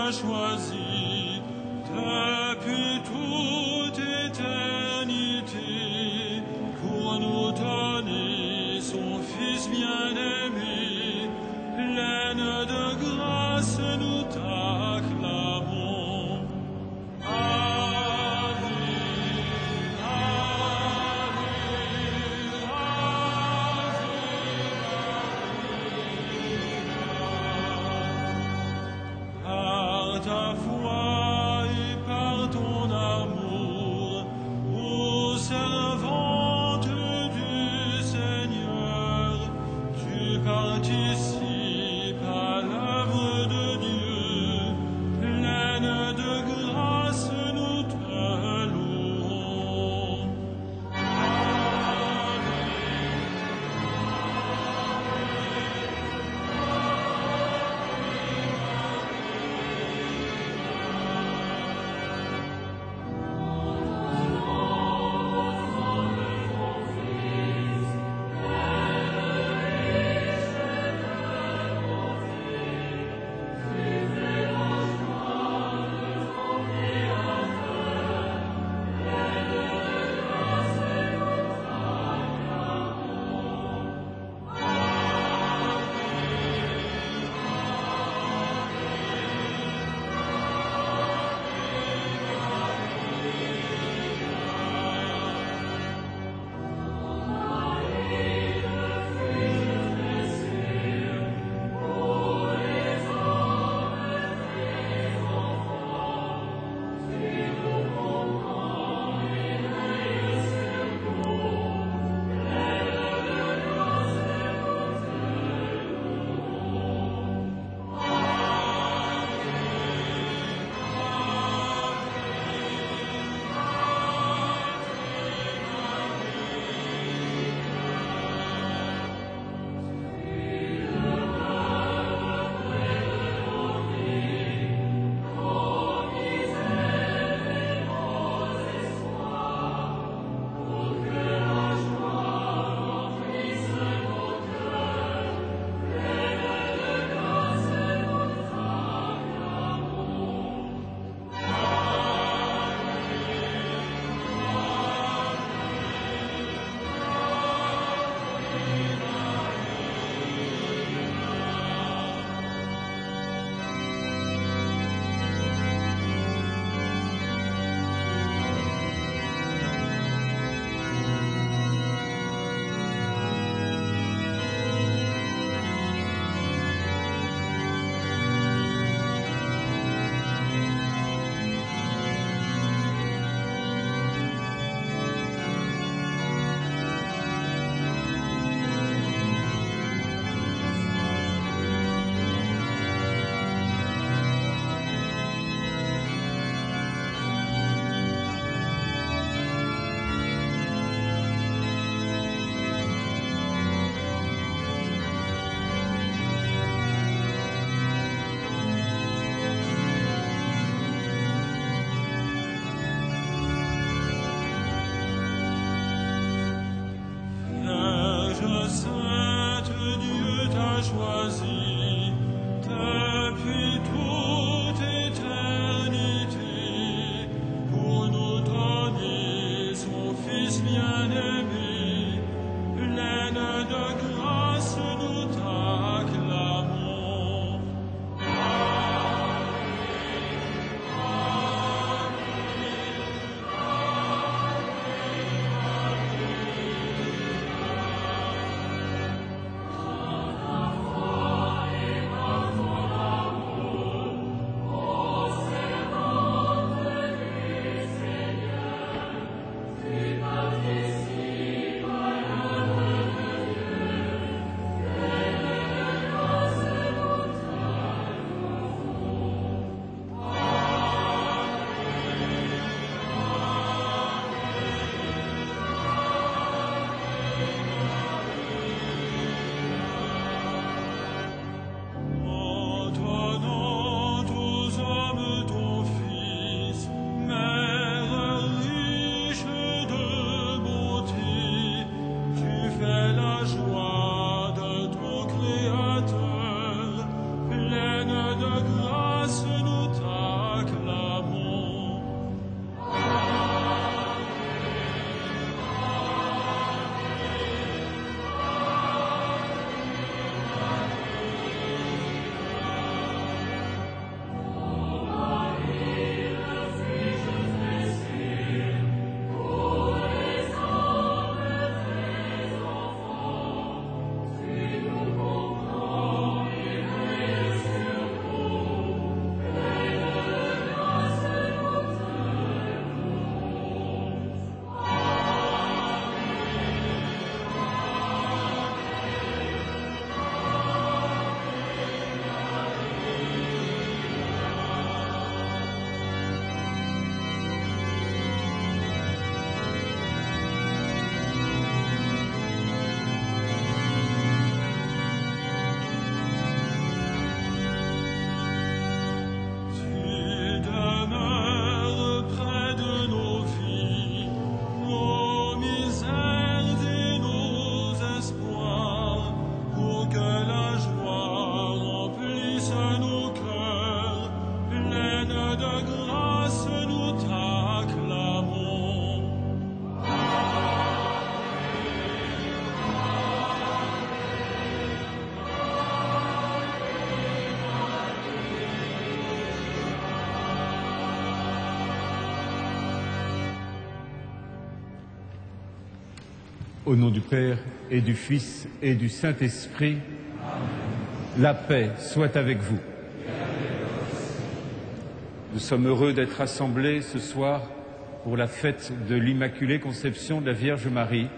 as choisi depuis toute éternité pour nous donner son Fils bien-aimé, pleine de grâce nous t'acclamons. Par ta foi et par ton amour, ô servante du Seigneur, tu participes à l'œuvre de Dieu, pleine de grâce nous te louons. Au nom du Père et du Fils et du Saint-Esprit, la paix soit avec vous. Nous sommes heureux d'être rassemblés ce soir pour la fête de l'Immaculée Conception de la Vierge Marie,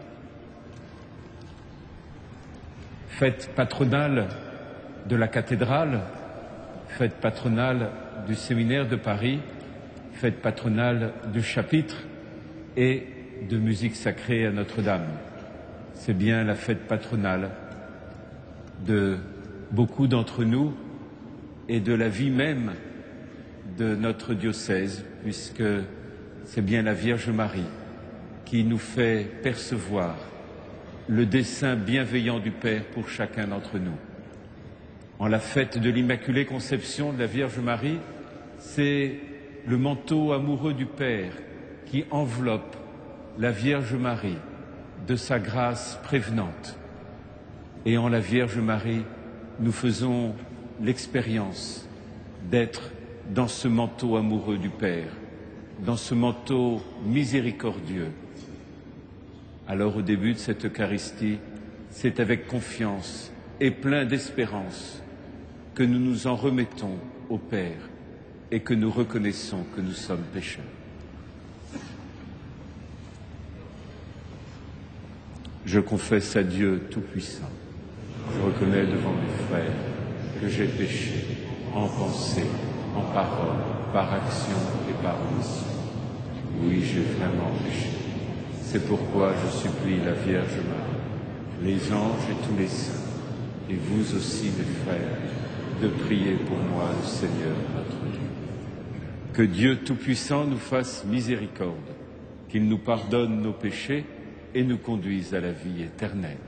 fête patronale de la cathédrale, fête patronale du séminaire de Paris, fête patronale du chapitre et de musique sacrée à Notre-Dame. C'est bien la fête patronale de beaucoup d'entre nous et de la vie même de notre diocèse, puisque c'est bien la Vierge Marie qui nous fait percevoir le dessein bienveillant du Père pour chacun d'entre nous. En la fête de l'Immaculée Conception de la Vierge Marie, c'est le manteau amoureux du Père qui enveloppe la Vierge Marie de sa grâce prévenante. Et en la Vierge Marie, nous faisons l'expérience d'être dans ce manteau amoureux du Père, dans ce manteau miséricordieux. Alors au début de cette Eucharistie, c'est avec confiance et plein d'espérance que nous nous en remettons au Père et que nous reconnaissons que nous sommes pécheurs. Je confesse à Dieu Tout-Puissant. Je reconnais devant mes frères que j'ai péché en pensée, en parole, par action et par omission. Oui, j'ai vraiment péché. C'est pourquoi je supplie la Vierge Marie, les anges et tous les saints, et vous aussi, mes frères, de prier pour moi, le Seigneur notre Dieu. Que Dieu Tout-Puissant nous fasse miséricorde, qu'il nous pardonne nos péchés et nous conduise à la vie éternelle.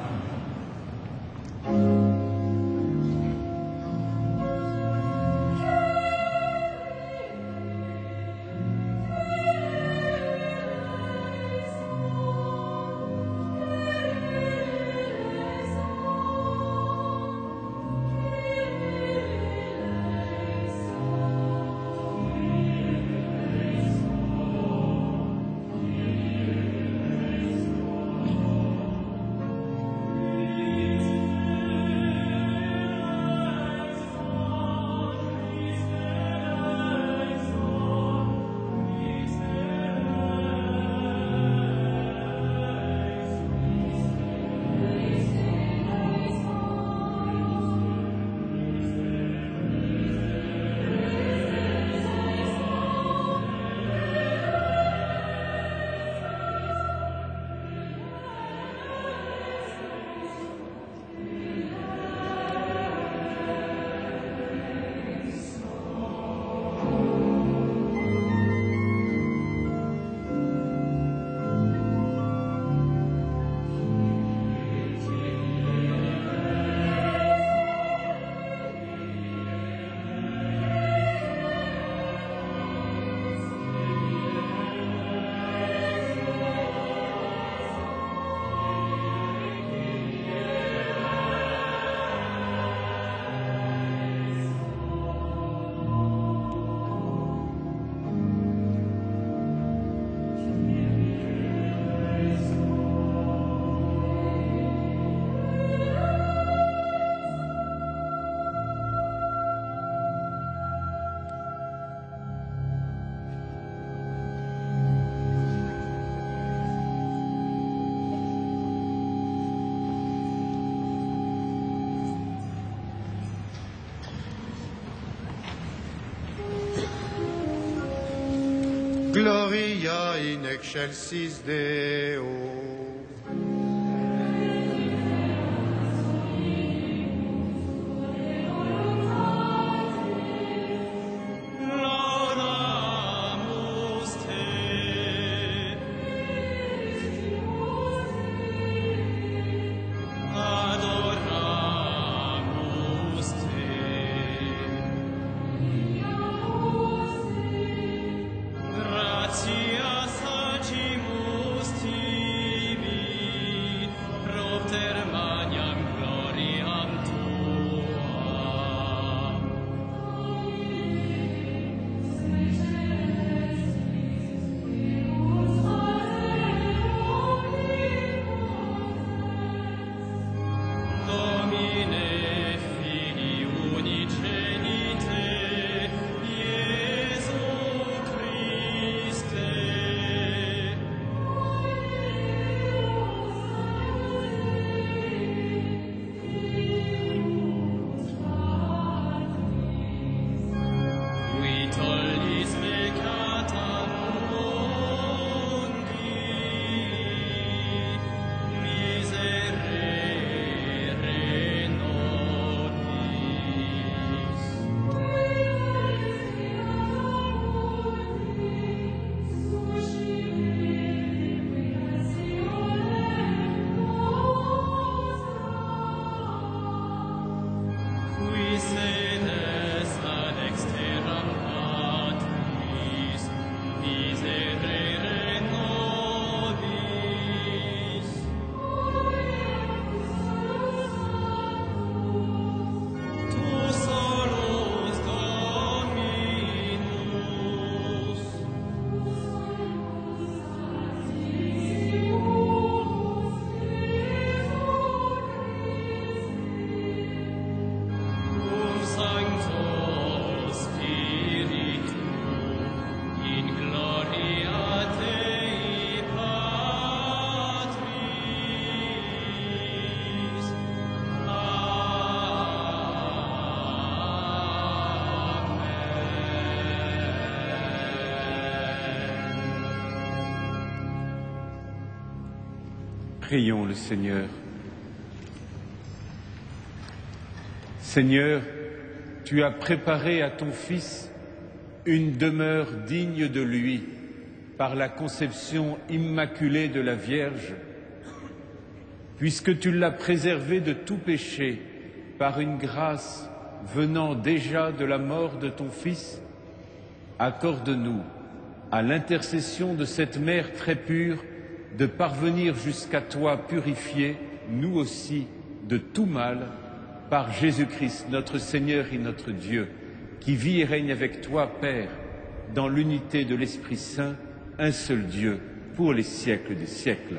Gloria in excelsis Deo. Laudamus te. Adoramus te. Gratias agimus tibi. qui sedes ad exteram patris, miserere nobis. Tu solus Dominus, cum Sancto Spiritu, in gloria Dei Patris. Prions le Seigneur. Seigneur, tu as préparé à ton Fils une demeure digne de lui par la conception immaculée de la Vierge. Puisque tu l'as préservé de tout péché par une grâce venant déjà de la mort de ton Fils, accorde-nous, à l'intercession de cette Mère très pure, de parvenir jusqu'à toi purifiés, nous aussi, de tout mal, par Jésus-Christ, notre Seigneur et notre Dieu, qui vit et règne avec toi, Père, dans l'unité de l'Esprit Saint, un seul Dieu, pour les siècles des siècles.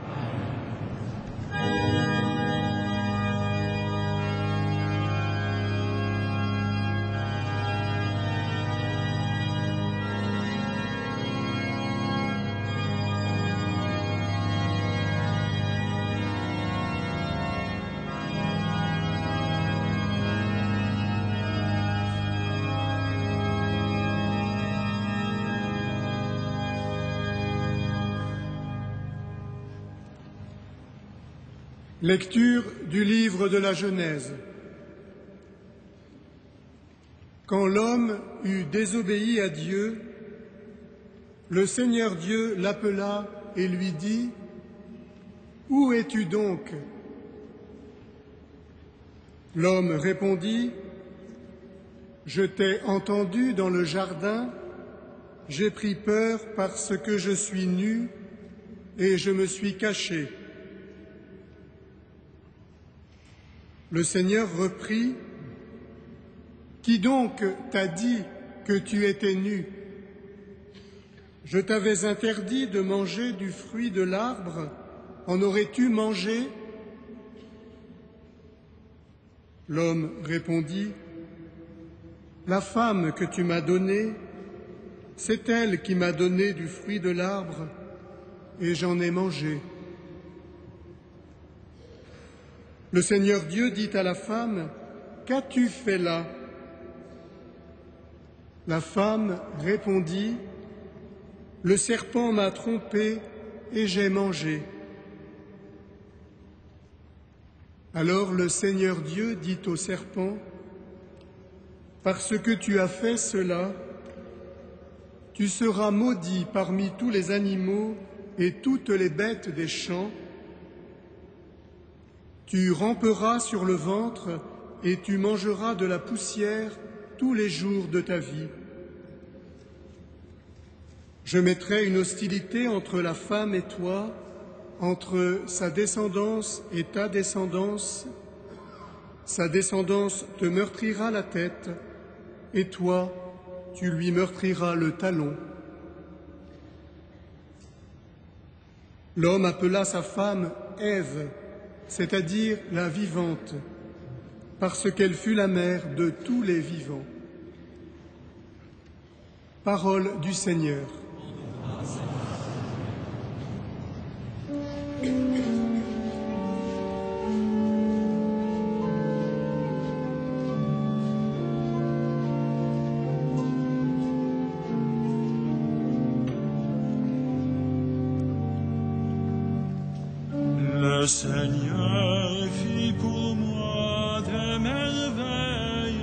Lecture du livre de la Genèse. Quand l'homme eut désobéi à Dieu, le Seigneur Dieu l'appela et lui dit : « Où es-tu donc » L'homme répondit : « Je t'ai entendu dans le jardin, j'ai pris peur parce que je suis nu et je me suis caché. » Le Seigneur reprit : « Qui donc t'a dit que tu étais nu ? Je t'avais interdit de manger du fruit de l'arbre, en aurais-tu mangé ?» L'homme répondit : « La femme que tu m'as donnée, c'est elle qui m'a donné du fruit de l'arbre, et j'en ai mangé. » Le Seigneur Dieu dit à la femme : « Qu'as-tu fait là ?» La femme répondit : « Le serpent m'a trompée et j'ai mangé. » Alors le Seigneur Dieu dit au serpent : « Parce que tu as fait cela, tu seras maudit parmi tous les animaux et toutes les bêtes des champs. Tu ramperas sur le ventre et tu mangeras de la poussière tous les jours de ta vie. Je mettrai une hostilité entre la femme et toi, entre sa descendance et ta descendance. Sa descendance te meurtrira la tête, et toi, tu lui meurtriras le talon. » L'homme appela sa femme Ève, c'est-à-dire la vivante, parce qu'elle fut la mère de tous les vivants. Parole du Seigneur. Le Seigneur fit pour moi des merveilles,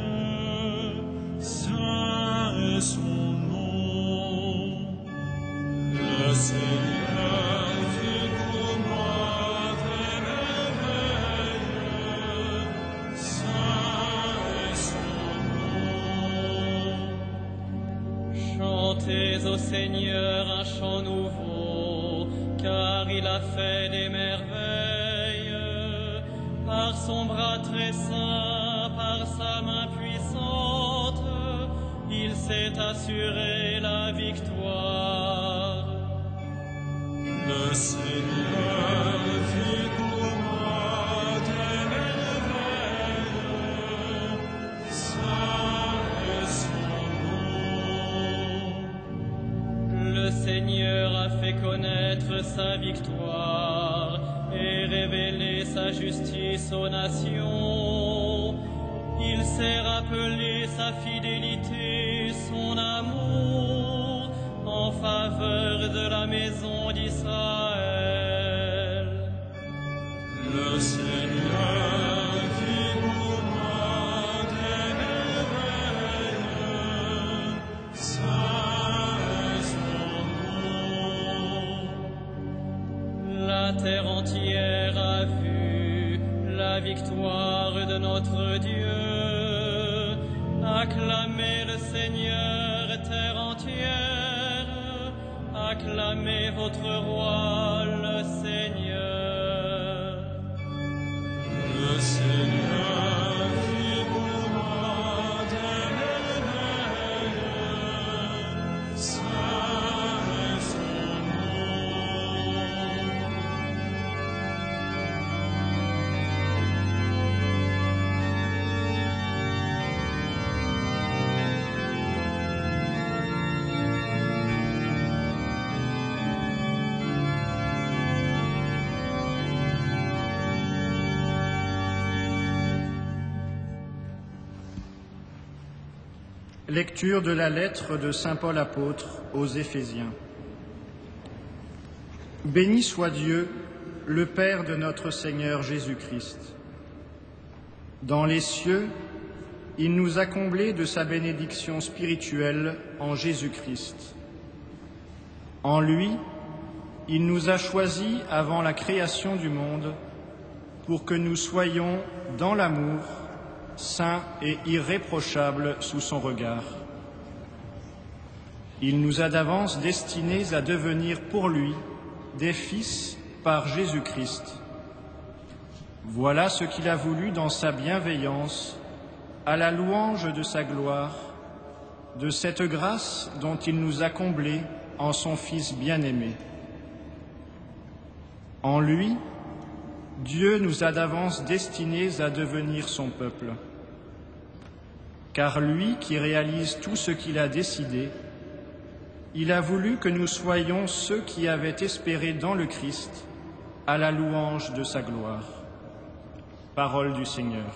saint est son nom. Le Seigneur fit pour moi des merveilles, saint Chantez au Seigneur un chant nouveau, car il a fait des merveilles. Par son bras très saint, par sa main puissante, il s'est assuré la victoire. Le Seigneur fit pour moi des merveilles, saint est son nom. Le Seigneur a fait connaître sa victoire et révélé sa justice aux nations. Il s'est rappelé sa fidélité, son amour en faveur de la maison d'Israël. Le Seigneur fit pour moi des merveilles, saint est son nom. La terre entière a vu la victoire de notre Dieu. Acclamez le Seigneur, terre entière. Acclamez votre roi, le Seigneur. Le Seigneur fit pour moi des merveilles, saint est son Lecture de la lettre de saint Paul apôtre aux Éphésiens. Béni soit Dieu, le Père de notre Seigneur Jésus-Christ. Dans les cieux, il nous a comblés de sa bénédiction spirituelle en Jésus-Christ. En lui, il nous a choisis avant la création du monde pour que nous soyons dans l'amour, saints et irréprochables sous son regard. Il nous a d'avance destinés à devenir pour lui des fils par Jésus-Christ. Voilà ce qu'il a voulu dans sa bienveillance, à la louange de sa gloire, de cette grâce dont il nous a comblés en son Fils bien-aimé. En lui, Dieu nous a d'avance destinés à devenir son peuple. Car lui qui réalise tout ce qu'il a décidé, il a voulu que nous soyons ceux qui avaient espéré dans le Christ, à la louange de sa gloire. Parole du Seigneur.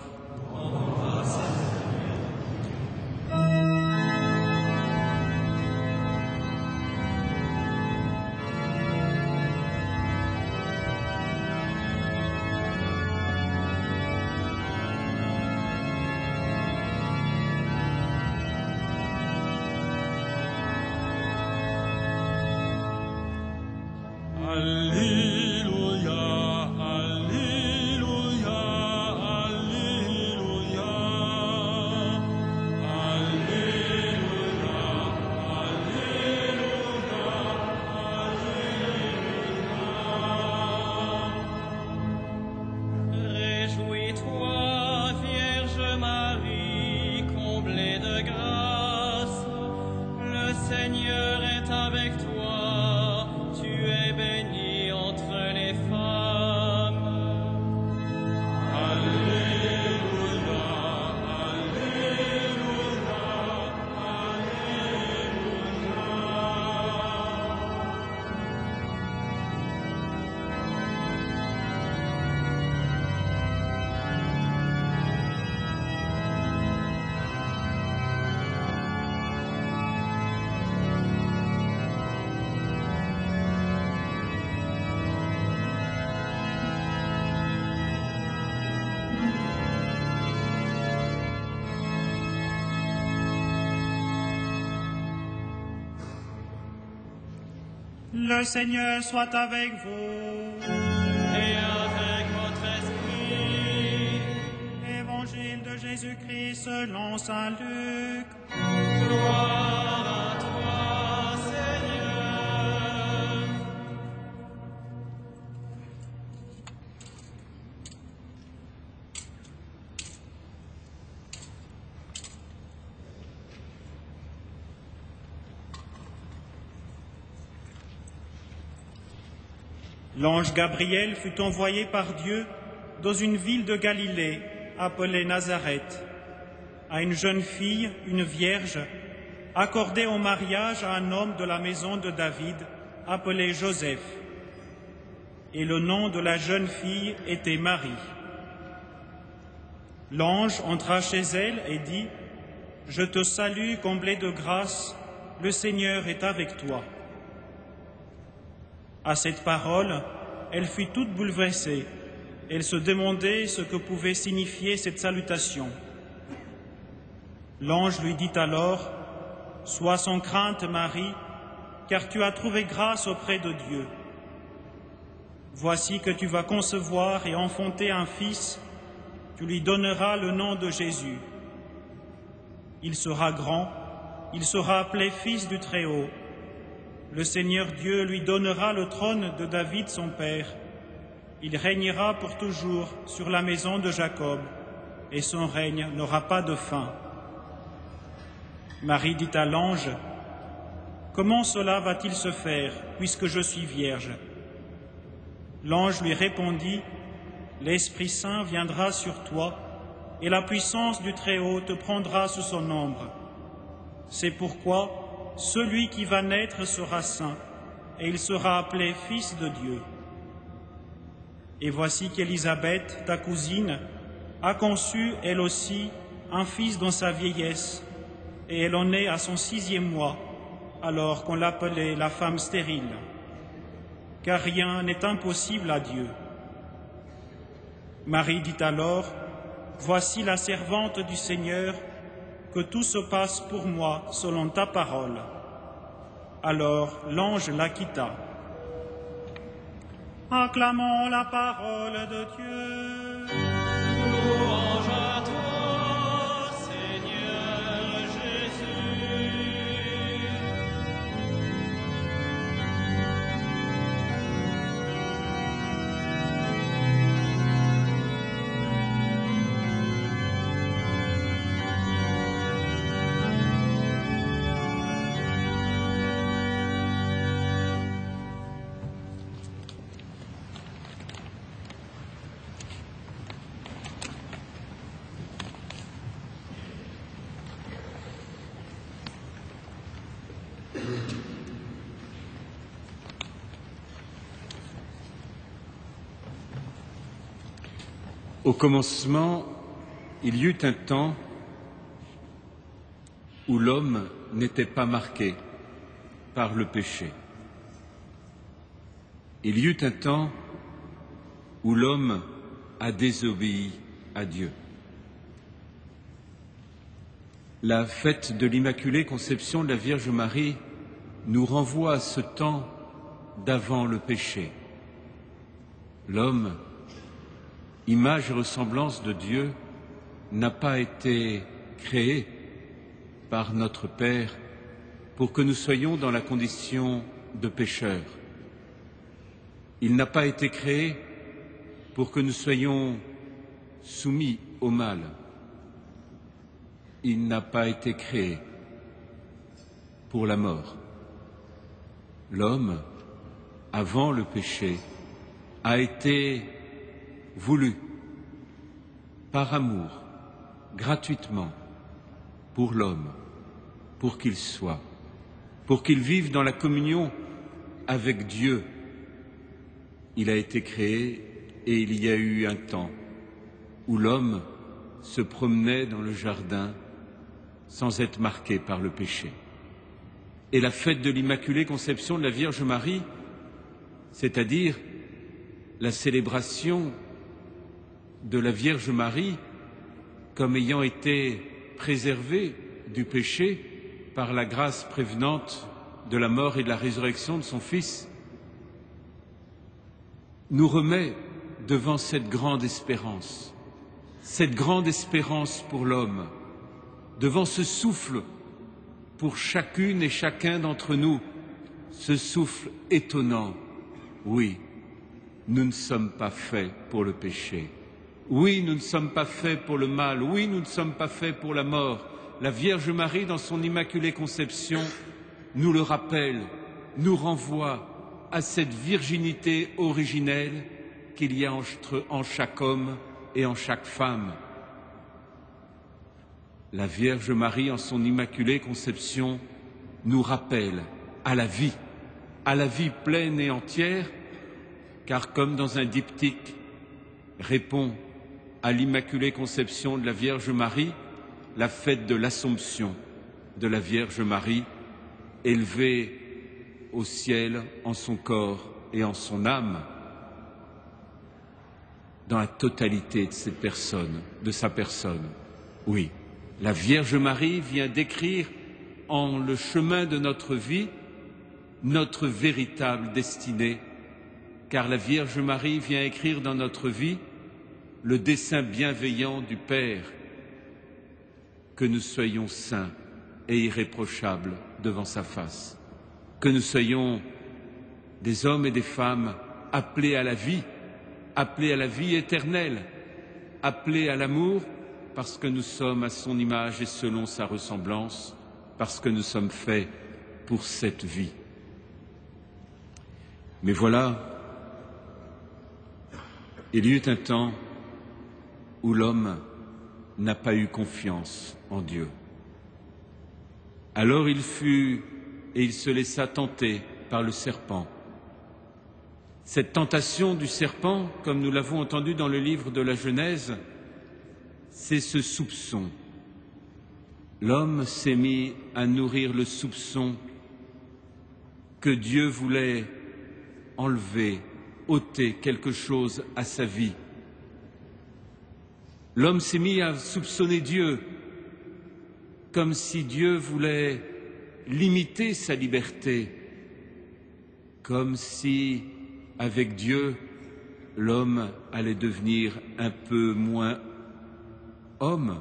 Alléluia, Alléluia, Alléluia, Alléluia, Alléluia. Réjouis-toi, Vierge Marie, comblée de grâce. Le Seigneur est avec toi. Tu es bénie entre les femmes. Alléluia, Alléluia, Le Seigneur soit avec vous. Et avec votre esprit. Évangile de Jésus-Christ selon saint Luc. Gloire à toi, L'ange Gabriel fut envoyé par Dieu dans une ville de Galilée appelée Nazareth, à une jeune fille, une vierge, accordée en mariage à un homme de la maison de David, appelé Joseph. Et le nom de la jeune fille était Marie. L'ange entra chez elle et dit : « Je te salue, comblée de grâce, le Seigneur est avec toi. » À cette parole, elle fut toute bouleversée. Elle se demandait ce que pouvait signifier cette salutation. L'ange lui dit alors : « Sois sans crainte, Marie, car tu as trouvé grâce auprès de Dieu. Voici que tu vas concevoir et enfanter un fils, tu lui donneras le nom de Jésus. Il sera grand, il sera appelé Fils du Très-Haut. Le Seigneur Dieu lui donnera le trône de David son père. Il régnera pour toujours sur la maison de Jacob, et son règne n'aura pas de fin. » Marie dit à l'ange : « Comment cela va-t-il se faire, puisque je suis vierge ? » L'ange lui répondit : « L'Esprit Saint viendra sur toi, et la puissance du Très-Haut te prendra sous son ombre. C'est pourquoi celui qui va naître sera saint, et il sera appelé Fils de Dieu. Et voici qu'Élisabeth, ta cousine, a conçu, elle aussi, un fils dans sa vieillesse, et elle en est à son 6e mois, alors qu'on l'appelait la femme stérile. Car rien n'est impossible à Dieu. » Marie dit alors : « Voici la servante du Seigneur, que tout se passe pour moi selon ta parole. » Alors l'ange la quitta. Acclamons la parole de Dieu. Louange à toi, Seigneur Jésus. Au commencement, il y eut un temps où l'homme n'était pas marqué par le péché. Il y eut un temps où l'homme a désobéi à Dieu. La fête de l'Immaculée Conception de la Vierge Marie nous renvoie à ce temps d'avant le péché. L'homme, image et ressemblance de Dieu, n'a pas été créé par notre Père pour que nous soyons dans la condition de pécheurs. Il n'a pas été créé pour que nous soyons soumis au mal. Il n'a pas été créé pour la mort. L'homme, avant le péché, a été voulu par amour, gratuitement, pour l'homme, pour qu'il soit, pour qu'il vive dans la communion avec Dieu. Il a été créé et il y a eu un temps où l'homme se promenait dans le jardin sans être marqué par le péché. Et la fête de l'Immaculée Conception de la Vierge Marie, c'est-à-dire la célébration de la Vierge Marie comme ayant été préservée du péché par la grâce prévenante de la mort et de la résurrection de son Fils, nous remet devant cette grande espérance pour l'homme, devant ce souffle pour chacune et chacun d'entre nous, ce souffle étonnant. Oui, nous ne sommes pas faits pour le péché. Oui, nous ne sommes pas faits pour le mal. Oui, nous ne sommes pas faits pour la mort. La Vierge Marie, dans son Immaculée Conception, nous le rappelle, nous renvoie à cette virginité originelle qu'il y a en chaque homme et en chaque femme. La Vierge Marie, en son immaculée conception, nous rappelle à la vie pleine et entière, car comme dans un diptyque répond à l'immaculée conception de la Vierge Marie, la fête de l'Assomption de la Vierge Marie, élevée au ciel en son corps et en son âme, dans la totalité de cette personne, de sa personne. Oui, la Vierge Marie vient décrire en le chemin de notre vie notre véritable destinée, car la Vierge Marie vient écrire dans notre vie le dessein bienveillant du Père, que nous soyons saints et irréprochables devant sa face, que nous soyons des hommes et des femmes appelés à la vie éternelle, appelés à l'amour, parce que nous sommes à son image et selon sa ressemblance, parce que nous sommes faits pour cette vie. Mais voilà, il y eut un temps où l'homme n'a pas eu confiance en Dieu. Alors il fut et il se laissa tenter par le serpent. Cette tentation du serpent, comme nous l'avons entendu dans le livre de la Genèse, c'est ce soupçon. L'homme s'est mis à nourrir le soupçon que Dieu voulait enlever, ôter quelque chose à sa vie. L'homme s'est mis à soupçonner Dieu, comme si Dieu voulait limiter sa liberté, comme si, avec Dieu, l'homme allait devenir un peu moins homme,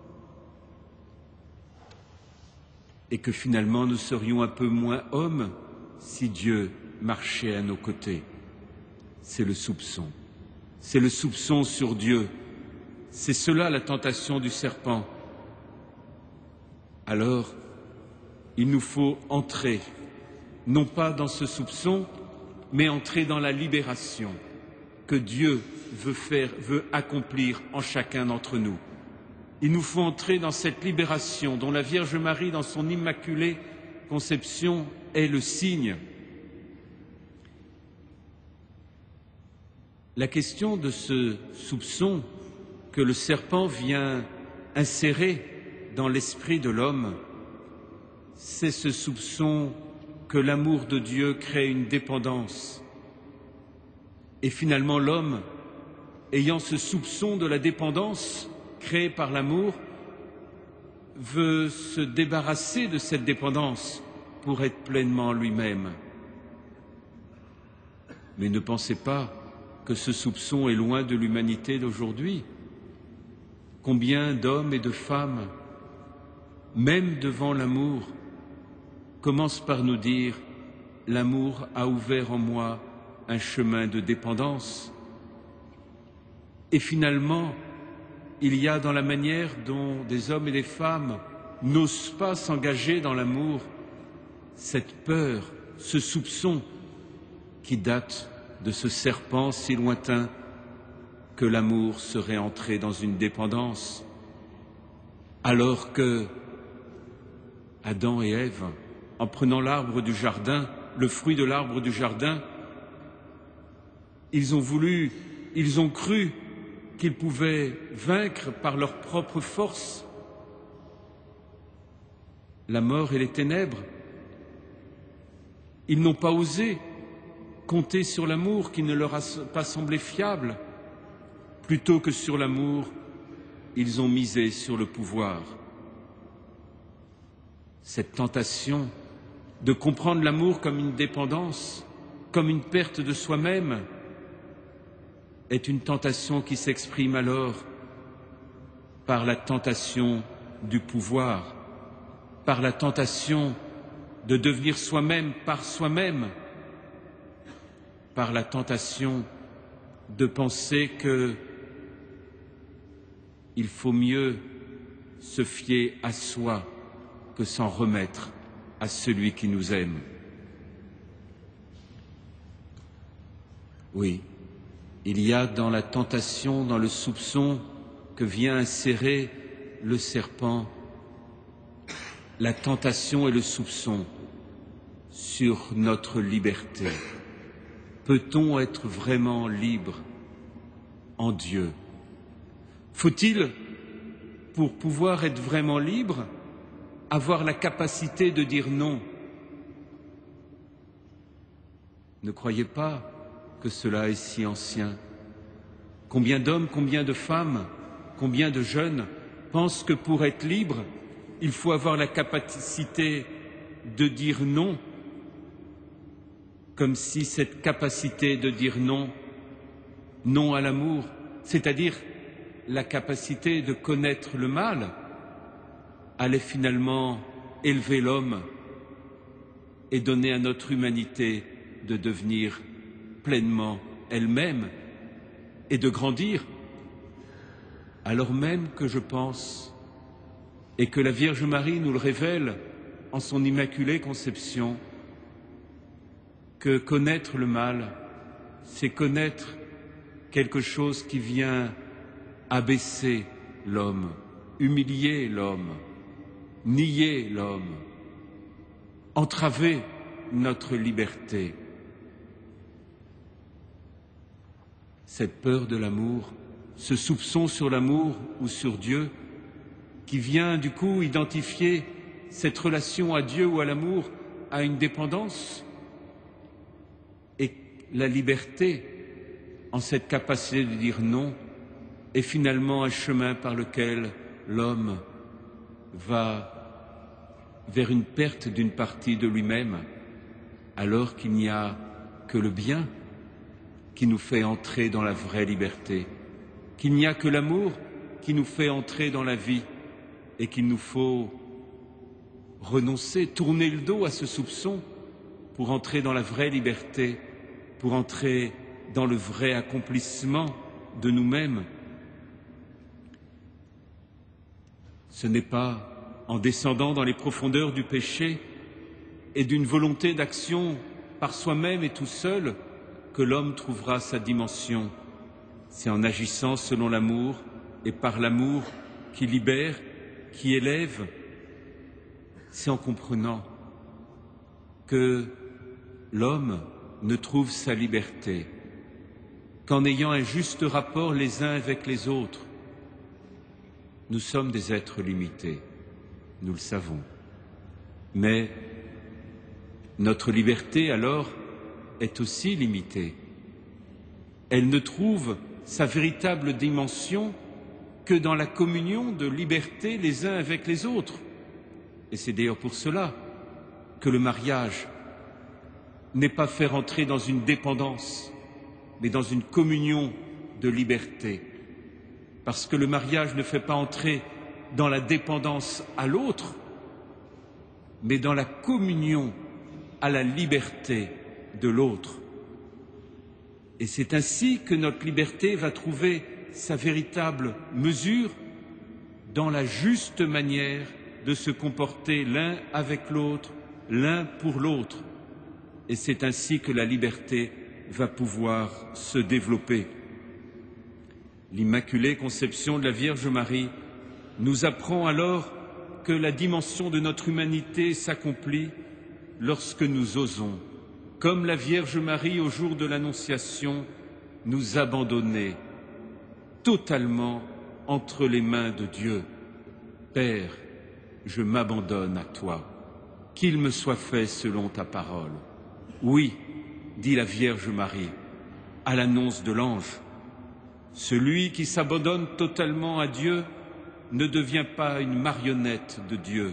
et que finalement nous serions un peu moins hommes si Dieu marchait à nos côtés. C'est le soupçon sur Dieu. C'est cela la tentation du serpent. Alors, il nous faut entrer, non pas dans ce soupçon, mais entrer dans la libération que Dieu veut accomplir en chacun d'entre nous. Il nous faut entrer dans cette libération dont la Vierge Marie, dans son immaculée conception, est le signe. La question de ce soupçon que le serpent vient insérer dans l'esprit de l'homme, c'est ce soupçon que l'amour de Dieu crée une dépendance. Et finalement, l'homme, ayant ce soupçon de la dépendance créée par l'amour, veut se débarrasser de cette dépendance pour être pleinement lui-même. Mais ne pensez pas que ce soupçon est loin de l'humanité d'aujourd'hui. Combien d'hommes et de femmes, même devant l'amour, commencent par nous dire « L'amour a ouvert en moi un chemin de dépendance ». Et finalement, il y a dans la manière dont des hommes et des femmes n'osent pas s'engager dans l'amour cette peur, ce soupçon qui date de ce serpent si lointain que l'amour serait entré dans une dépendance, alors que Adam et Ève, en prenant l'arbre du jardin, le fruit de l'arbre du jardin, ils ont cru qu'ils pouvaient vaincre par leur propre force la mort et les ténèbres. Ils n'ont pas osé compter sur l'amour qui ne leur a pas semblé fiable. Plutôt que sur l'amour, ils ont misé sur le pouvoir. Cette tentation de comprendre l'amour comme une dépendance, comme une perte de soi-même, est une tentation qui s'exprime alors par la tentation du pouvoir, par la tentation de devenir soi-même par soi-même, par la tentation de penser qu'il faut mieux se fier à soi que s'en remettre à celui qui nous aime. Oui, il y a dans la tentation, dans le soupçon que vient insérer le serpent, la tentation et le soupçon sur notre liberté. Peut-on être vraiment libre en Dieu? Faut-il, pour pouvoir être vraiment libre, avoir la capacité de dire non? Ne croyez pas que cela est si ancien. Combien d'hommes, combien de femmes, combien de jeunes pensent que pour être libre, il faut avoir la capacité de dire non, comme si cette capacité de dire non, non à l'amour, c'est-à-dire la capacité de connaître le mal, allait finalement élever l'homme et donner à notre humanité de devenir pleinement elle-même et de grandir, alors même que je pense, et que la Vierge Marie nous le révèle en son Immaculée Conception, que connaître le mal, c'est connaître quelque chose qui vient abaisser l'homme, humilier l'homme, nier l'homme, entraver notre liberté. Cette peur de l'amour, ce soupçon sur l'amour ou sur Dieu, qui vient du coup identifier cette relation à Dieu ou à l'amour à une dépendance, et la liberté, en cette capacité de dire non, est finalement un chemin par lequel l'homme va vers une perte d'une partie de lui-même, alors qu'il n'y a que le bien qui nous fait entrer dans la vraie liberté, qu'il n'y a que l'amour qui nous fait entrer dans la vie et qu'il nous faut renoncer, tourner le dos à ce soupçon pour entrer dans la vraie liberté, pour entrer dans le vrai accomplissement de nous-mêmes. Ce n'est pas en descendant dans les profondeurs du péché et d'une volonté d'action par soi-même et tout seul que l'homme trouvera sa dimension. C'est en agissant selon l'amour et par l'amour qui libère, qui élève. C'est en comprenant que l'homme ne trouve sa liberté qu'en ayant un juste rapport les uns avec les autres. Nous sommes des êtres limités, nous le savons. Mais notre liberté, alors, est aussi limitée. Elle ne trouve sa véritable dimension que dans la communion de liberté les uns avec les autres. Et c'est d'ailleurs pour cela que le mariage n'est pas fait rentrer dans une dépendance, mais dans une communion de liberté. Parce que le mariage ne fait pas entrer dans la dépendance à l'autre, mais dans la communion à la liberté de l'autre. Et c'est ainsi que notre liberté va trouver sa véritable mesure dans la juste manière de se comporter l'un avec l'autre, l'un pour l'autre. Et c'est ainsi que la liberté va pouvoir se développer. L'Immaculée Conception de la Vierge Marie nous apprend alors que la dimension de notre humanité s'accomplit lorsque nous osons, comme la Vierge Marie au jour de l'Annonciation, nous abandonner totalement entre les mains de Dieu. Père, je m'abandonne à toi, qu'il me soit fait selon ta parole. Oui, dit la Vierge Marie, à l'annonce de l'ange, celui qui s'abandonne totalement à Dieu ne devient pas une marionnette de Dieu.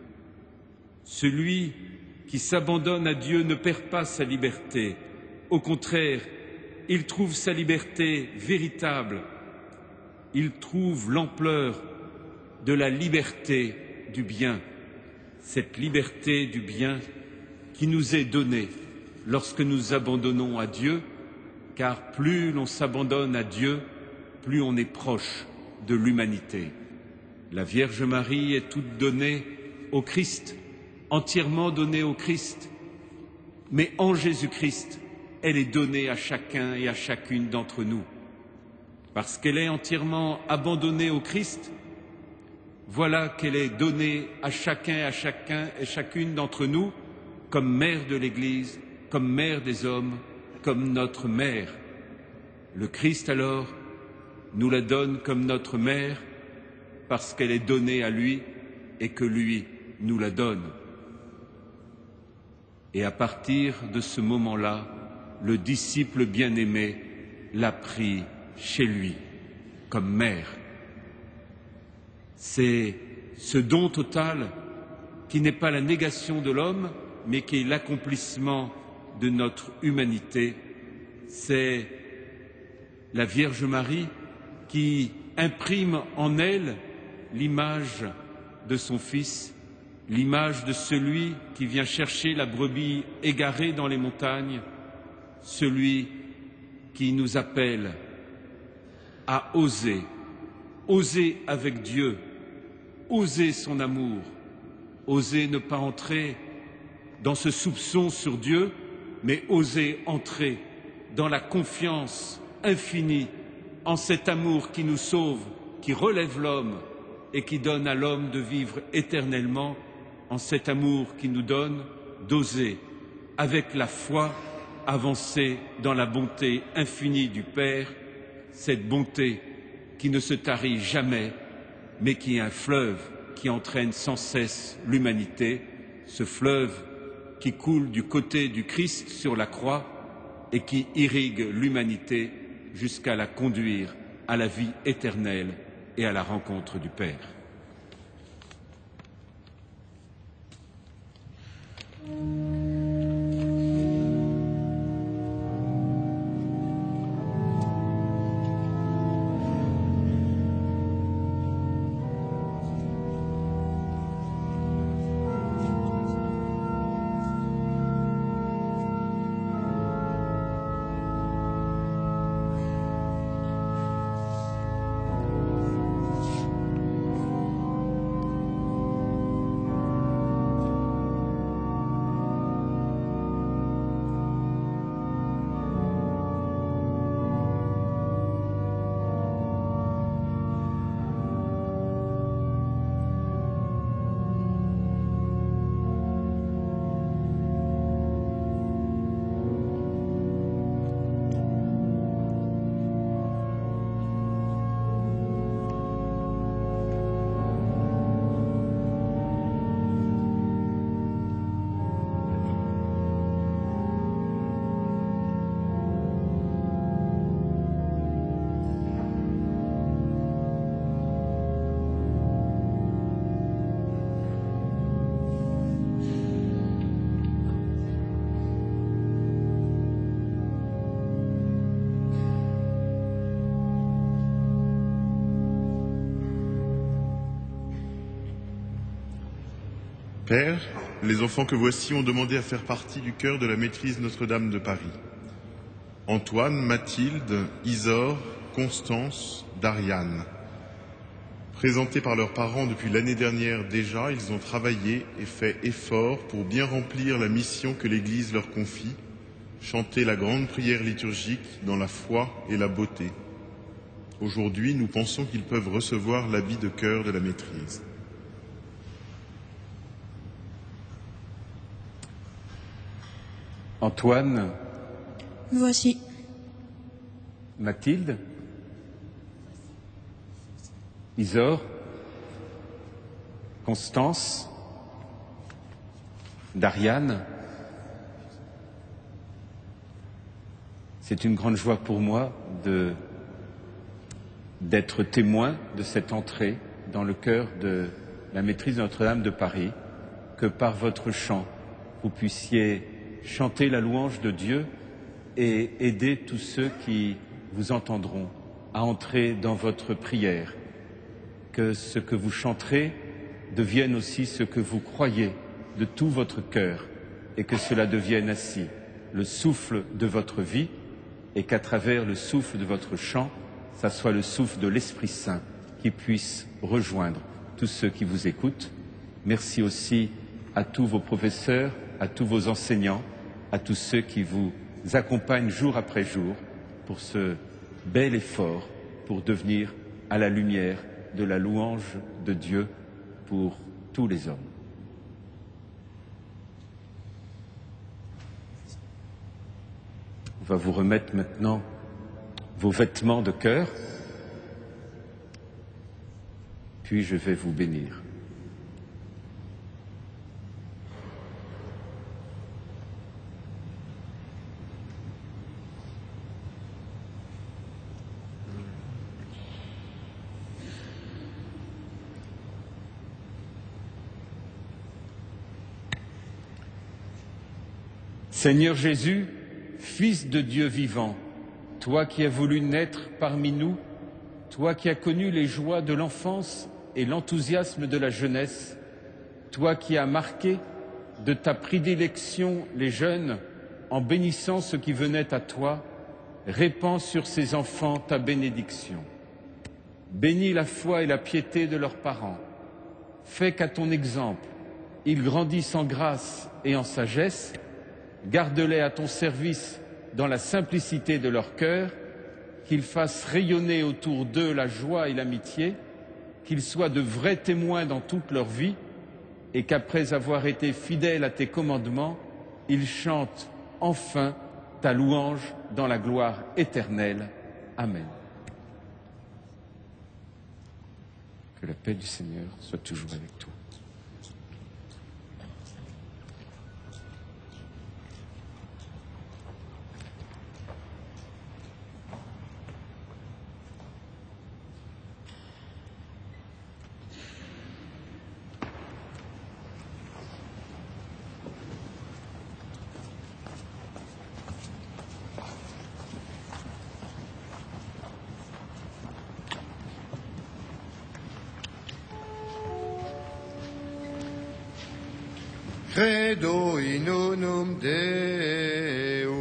Celui qui s'abandonne à Dieu ne perd pas sa liberté. Au contraire, il trouve sa liberté véritable. Il trouve l'ampleur de la liberté du bien. Cette liberté du bien qui nous est donnée lorsque nous abandonnons à Dieu, car plus l'on s'abandonne à Dieu, plus on est proche de l'humanité. La Vierge Marie est toute donnée au Christ, entièrement donnée au Christ, mais en Jésus-Christ, elle est donnée à chacun et à chacune d'entre nous. Parce qu'elle est entièrement abandonnée au Christ, voilà qu'elle est donnée à chacun et chacune d'entre nous comme mère de l'Église, comme mère des hommes, comme notre mère. Le Christ alors nous la donne comme notre mère parce qu'elle est donnée à lui et que lui nous la donne. Et à partir de ce moment-là, le disciple bien-aimé l'a pris chez lui comme mère. C'est ce don total qui n'est pas la négation de l'homme, mais qui est l'accomplissement de notre humanité. C'est la Vierge Marie qui imprime en elle l'image de son Fils, l'image de celui qui vient chercher la brebis égarée dans les montagnes, celui qui nous appelle à oser avec Dieu, oser son amour, oser ne pas entrer dans ce soupçon sur Dieu, mais oser entrer dans la confiance infinie en cet amour qui nous sauve, qui relève l'homme et qui donne à l'homme de vivre éternellement, en cet amour qui nous donne d'oser, avec la foi, avancer dans la bonté infinie du Père, cette bonté qui ne se tarit jamais, mais qui est un fleuve qui entraîne sans cesse l'humanité, ce fleuve qui coule du côté du Christ sur la croix et qui irrigue l'humanité jusqu'à la conduire à la vie éternelle et à la rencontre du Père. Père, les enfants que voici ont demandé à faire partie du chœur de la maîtrise Notre-Dame de Paris. Antoine, Mathilde, Isor, Constance, Dariane. Présentés par leurs parents depuis l'année dernière déjà, ils ont travaillé et fait effort pour bien remplir la mission que l'Église leur confie, chanter la grande prière liturgique dans la foi et la beauté. Aujourd'hui, nous pensons qu'ils peuvent recevoir l'habit de chœur de la maîtrise. Antoine, voici. Mathilde, Isor, Constance, Dariane. C'est une grande joie pour moi d'être témoin de cette entrée dans le cœur de la maîtrise de Notre-Dame de Paris, que par votre chant, vous puissiez chanter la louange de Dieu et aider tous ceux qui vous entendront à entrer dans votre prière. Que ce que vous chanterez devienne aussi ce que vous croyez de tout votre cœur et que cela devienne ainsi le souffle de votre vie et qu'à travers le souffle de votre chant, ça soit le souffle de l'Esprit Saint qui puisse rejoindre tous ceux qui vous écoutent. Merci aussi à tous vos professeurs, à tous vos enseignants, à tous ceux qui vous accompagne jour après jour pour ce bel effort pour devenir à la lumière de la louange de Dieu pour tous les hommes. On va vous remettre maintenant vos vêtements de cœur, puis je vais vous bénir. Seigneur Jésus, Fils de Dieu vivant, toi qui as voulu naître parmi nous, toi qui as connu les joies de l'enfance et l'enthousiasme de la jeunesse, toi qui as marqué de ta prédilection les jeunes en bénissant ceux qui venaient à toi, répands sur ces enfants ta bénédiction. Bénis la foi et la piété de leurs parents. Fais qu'à ton exemple, ils grandissent en grâce et en sagesse. Garde-les à ton service dans la simplicité de leur cœur, qu'ils fassent rayonner autour d'eux la joie et l'amitié, qu'ils soient de vrais témoins dans toute leur vie, et qu'après avoir été fidèles à tes commandements, ils chantent enfin ta louange dans la gloire éternelle. Amen. Que la paix du Seigneur soit toujours avec toi. Credo in unum Deum.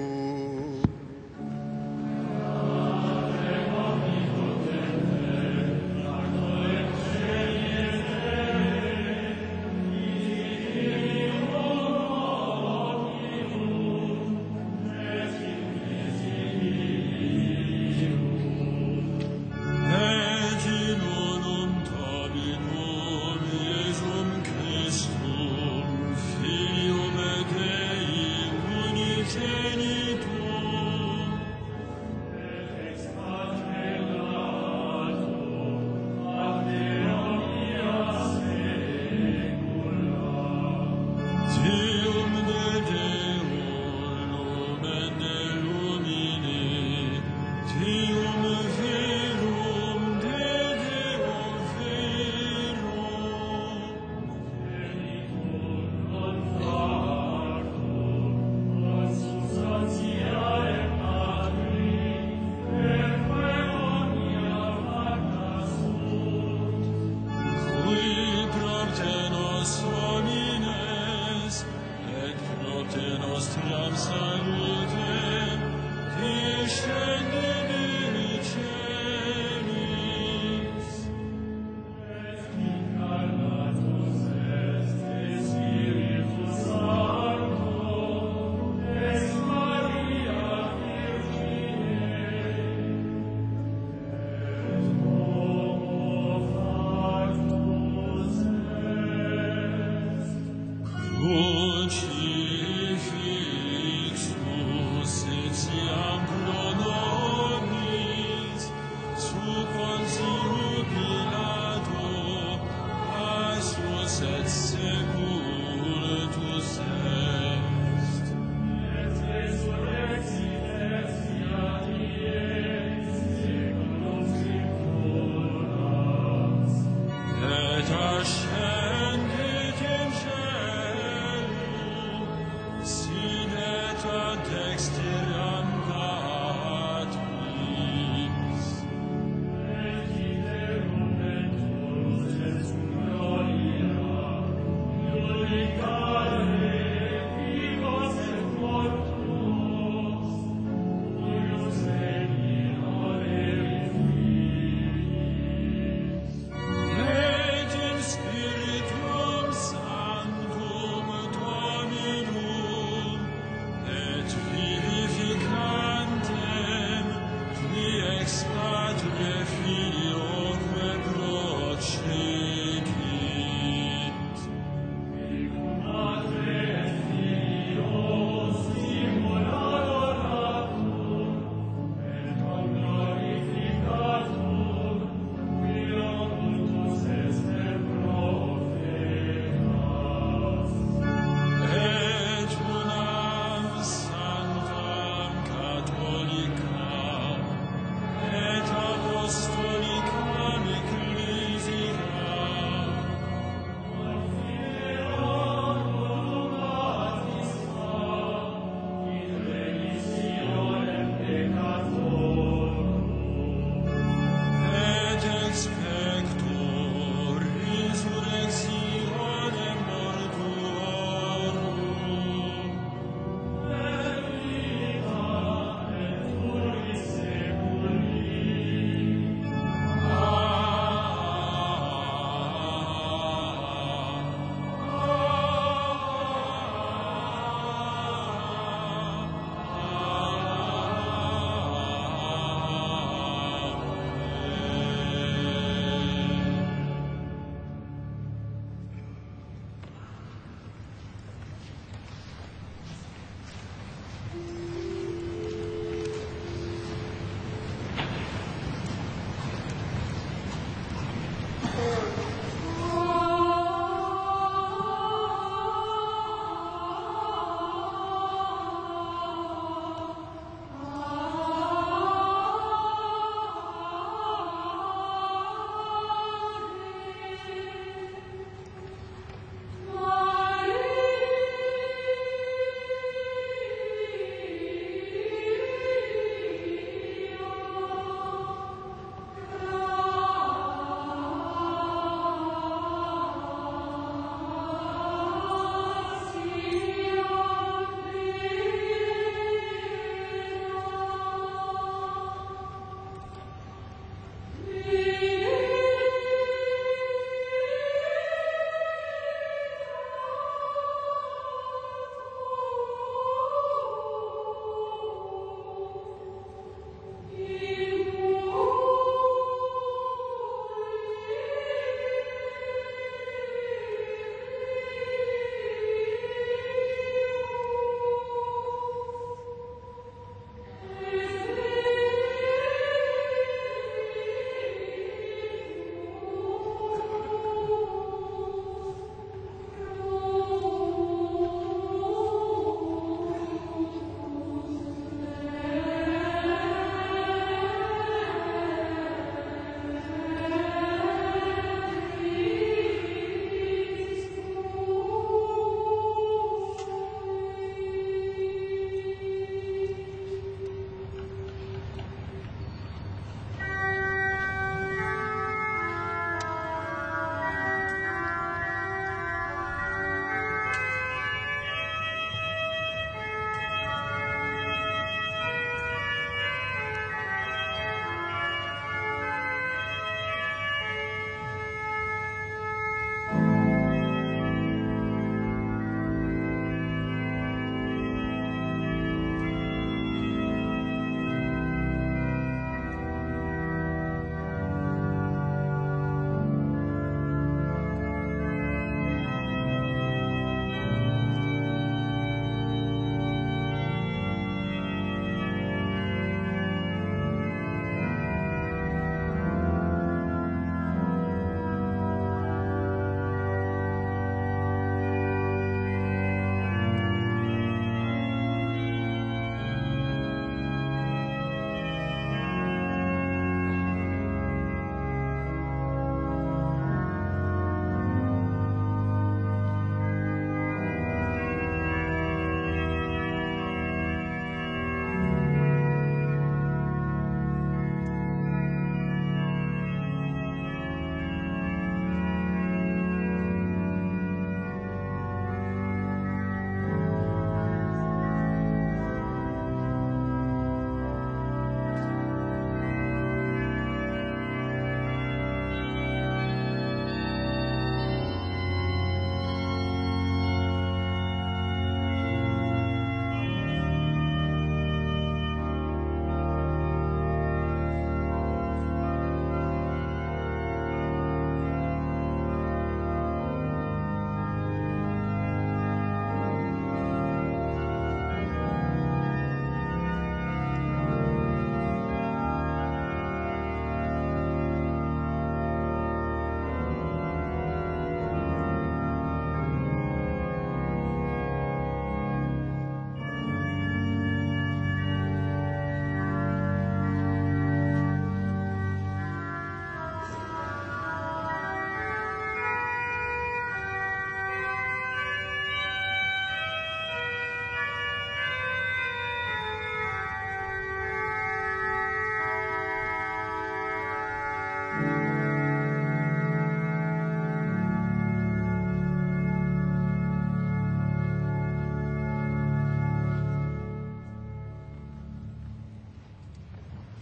Crucifixus etiam pro nobis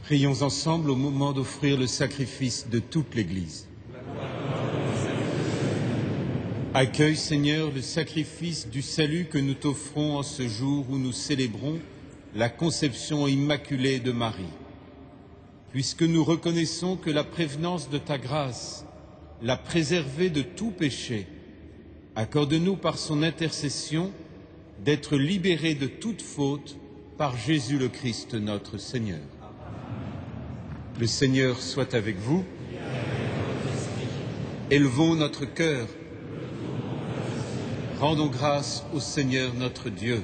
Prions ensemble au moment d'offrir le sacrifice de toute l'Église. Accueille, Seigneur, le sacrifice du salut que nous t'offrons en ce jour où nous célébrons la conception immaculée de Marie. Puisque nous reconnaissons que la prévenance de ta grâce l'a préservée de tout péché, accorde-nous par son intercession d'être libérés de toute faute par Jésus le Christ notre Seigneur. Le Seigneur soit avec vous. Élevons notre cœur. Rendons grâce au Seigneur notre Dieu.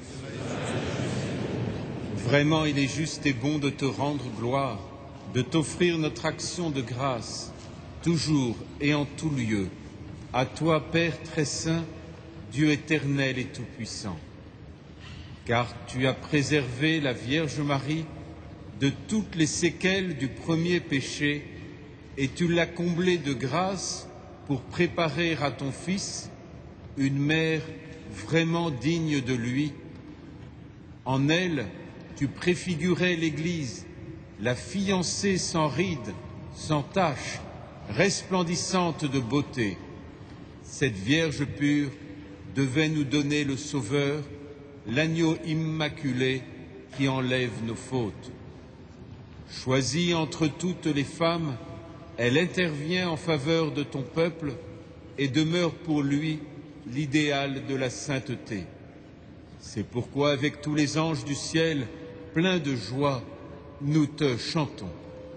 Vraiment, il est juste et bon de te rendre gloire, de t'offrir notre action de grâce, toujours et en tout lieu, à toi, Père très saint, Dieu éternel et tout-puissant. Car tu as préservé la Vierge Marie de toutes les séquelles du premier péché et tu l'as comblée de grâce pour préparer à ton Fils une mère vraiment digne de lui. En elle, tu préfigurais l'Église, la fiancée sans rides, sans tache, resplendissante de beauté. Cette Vierge pure devait nous donner le Sauveur, l'agneau immaculé qui enlève nos fautes. Choisie entre toutes les femmes, elle intervient en faveur de ton peuple et demeure pour lui l'idéal de la sainteté. C'est pourquoi, avec tous les anges du ciel, pleins de joie, nous te chantons.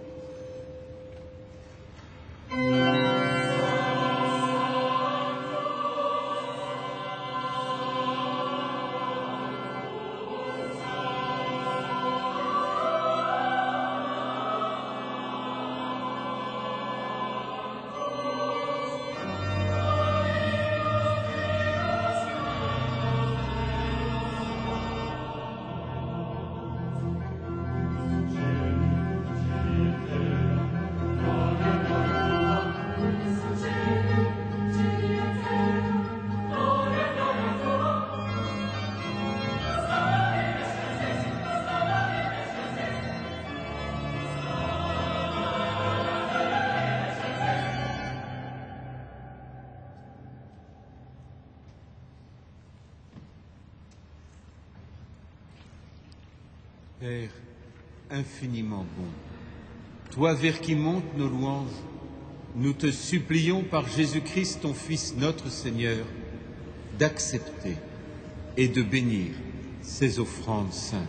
Père infiniment bon, toi vers qui montent nos louanges, nous te supplions par Jésus-Christ, ton Fils, notre Seigneur, d'accepter et de bénir ces offrandes saintes.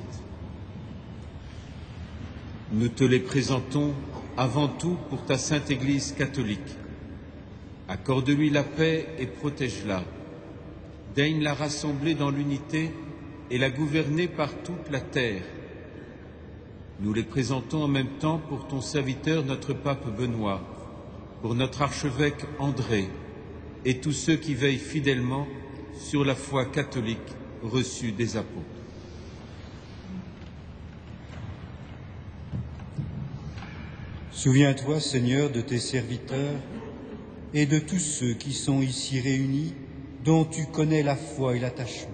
Nous te les présentons avant tout pour ta Sainte Église catholique. Accorde-lui la paix et protège-la. Daigne la rassembler dans l'unité et la gouverner par toute la terre. Nous les présentons en même temps pour ton serviteur, notre pape Benoît, pour notre archevêque André et tous ceux qui veillent fidèlement sur la foi catholique reçue des apôtres. Souviens-toi, Seigneur, de tes serviteurs et de tous ceux qui sont ici réunis, dont tu connais la foi et l'attachement.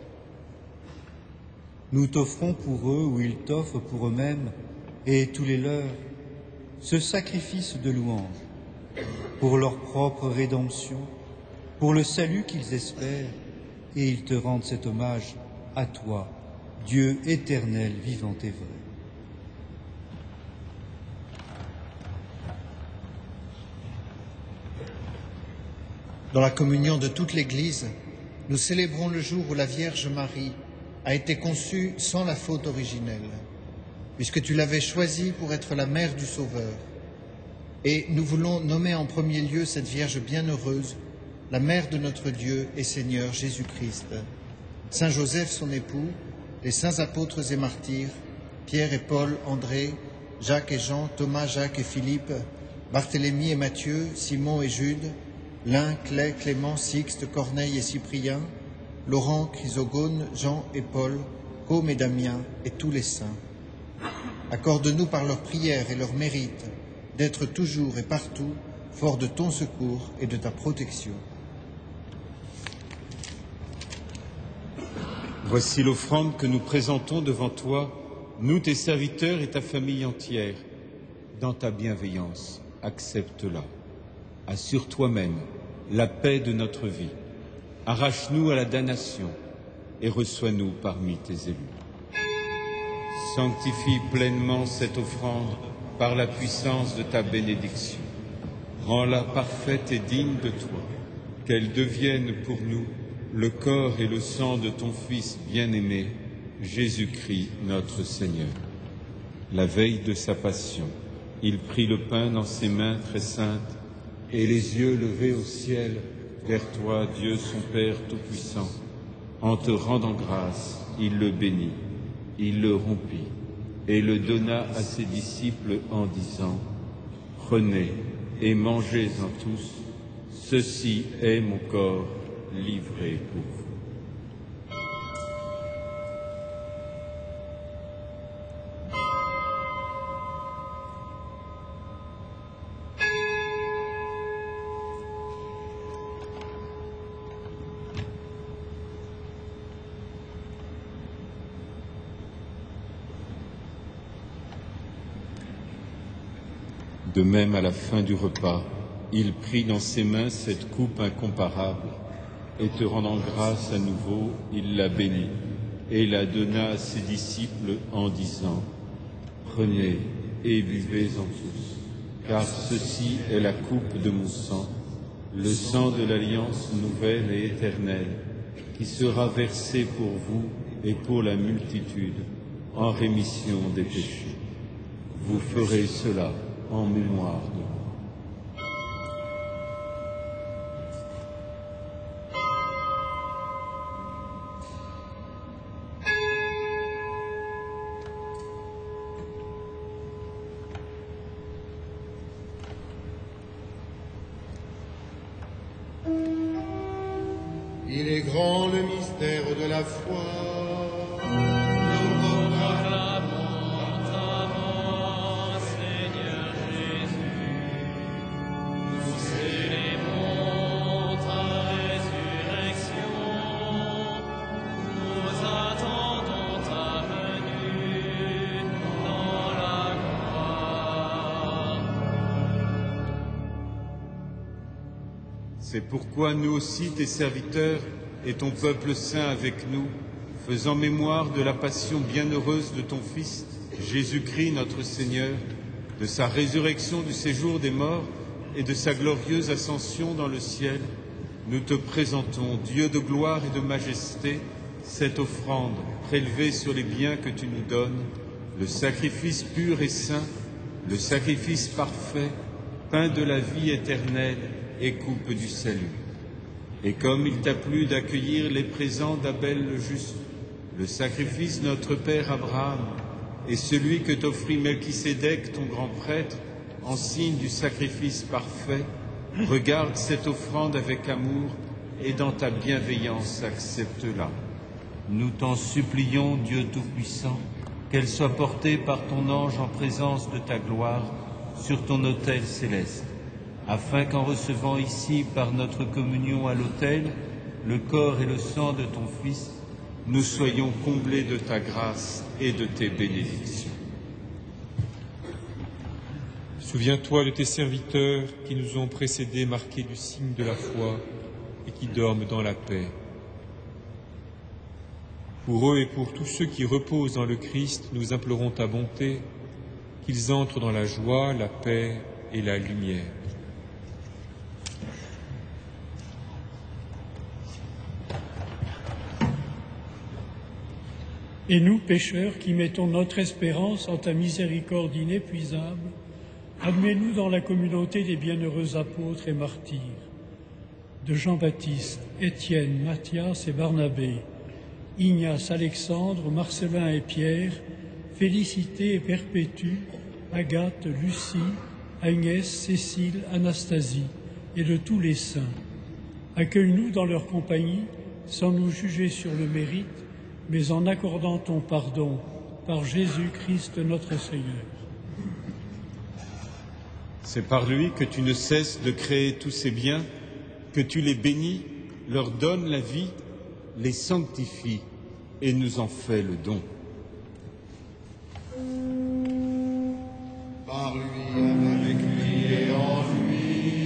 Nous t'offrons pour eux, ou ils t'offrent pour eux-mêmes, et tous les leurs, ce sacrifice de louange, pour leur propre rédemption, pour le salut qu'ils espèrent, et ils te rendent cet hommage à toi, Dieu éternel, vivant et vrai. Dans la communion de toute l'Église, nous célébrons le jour où la Vierge Marie a été conçue sans la faute originelle, puisque tu l'avais choisie pour être la mère du Sauveur. Et nous voulons nommer en premier lieu cette Vierge bienheureuse, la mère de notre Dieu et Seigneur Jésus-Christ, Saint Joseph son époux, les saints apôtres et martyrs, Pierre et Paul, André, Jacques et Jean, Thomas, Jacques et Philippe, Barthélemy et Matthieu, Simon et Jude, Lin, Clay, Clément, Sixte, Corneille et Cyprien, Laurent, Chrysogone, Jean et Paul, Côme et Damien et tous les saints. Accorde-nous par leurs prières et leurs mérites d'être toujours et partout forts de ton secours et de ta protection. Voici l'offrande que nous présentons devant toi, nous tes serviteurs et ta famille entière, dans ta bienveillance, accepte-la. Assure toi-même la paix de notre vie. Arrache-nous à la damnation et reçois-nous parmi tes élus. Sanctifie pleinement cette offrande par la puissance de ta bénédiction. Rends-la parfaite et digne de toi, qu'elle devienne pour nous le corps et le sang de ton Fils bien-aimé, Jésus-Christ notre Seigneur. La veille de sa passion, il prit le pain dans ses mains très saintes, et les yeux levés au ciel, vers toi, Dieu son Père Tout-Puissant. En te rendant grâce, il le bénit, il le rompit, et le donna à ses disciples en disant, « Prenez et mangez-en tous, ceci est mon corps livré pour vous. » De même, à la fin du repas, il prit dans ses mains cette coupe incomparable, et te rendant grâce à nouveau, il la bénit, et la donna à ses disciples en disant, « Prenez et buvez-en tous, car ceci est la coupe de mon sang, le sang de l'alliance nouvelle et éternelle, qui sera versé pour vous et pour la multitude, en rémission des péchés. Vous ferez cela en mémoire de moi. » Il est grand le mystère de la foi. C'est pourquoi nous aussi, tes serviteurs, et ton peuple saint avec nous, faisant mémoire de la passion bienheureuse de ton Fils, Jésus-Christ notre Seigneur, de sa résurrection du séjour des morts et de sa glorieuse ascension dans le ciel, nous te présentons, Dieu de gloire et de majesté, cette offrande prélevée sur les biens que tu nous donnes, le sacrifice pur et saint, le sacrifice parfait, pain de la vie éternelle, et coupe du salut. Et comme il t'a plu d'accueillir les présents d'Abel le juste, le sacrifice de notre père Abraham, et celui que t'offrit Melchisédek, ton grand prêtre, en signe du sacrifice parfait, regarde cette offrande avec amour, et dans ta bienveillance accepte-la. Nous t'en supplions, Dieu Tout-Puissant, qu'elle soit portée par ton ange en présence de ta gloire sur ton autel céleste, afin qu'en recevant ici, par notre communion à l'autel, le corps et le sang de ton Fils, nous soyons comblés de ta grâce et de tes bénédictions. Souviens-toi de tes serviteurs qui nous ont précédés marqués du signe de la foi et qui dorment dans la paix. Pour eux et pour tous ceux qui reposent dans le Christ, nous implorons ta bonté, qu'ils entrent dans la joie, la paix et la lumière. Et nous, pécheurs, qui mettons notre espérance en ta miséricorde inépuisable, admets-nous dans la communauté des bienheureux apôtres et martyrs, de Jean-Baptiste, Étienne, Matthias et Barnabé, Ignace, Alexandre, Marcelin et Pierre, Félicité et Perpétue, Agathe, Lucie, Agnès, Cécile, Anastasie, et de tous les saints. Accueille-nous dans leur compagnie, sans nous juger sur le mérite, mais en accordant ton pardon par Jésus-Christ notre Seigneur. C'est par lui que tu ne cesses de créer tous ces biens, que tu les bénis, leur donnes la vie, les sanctifies et nous en fais le don. par lui, avec lui et en lui.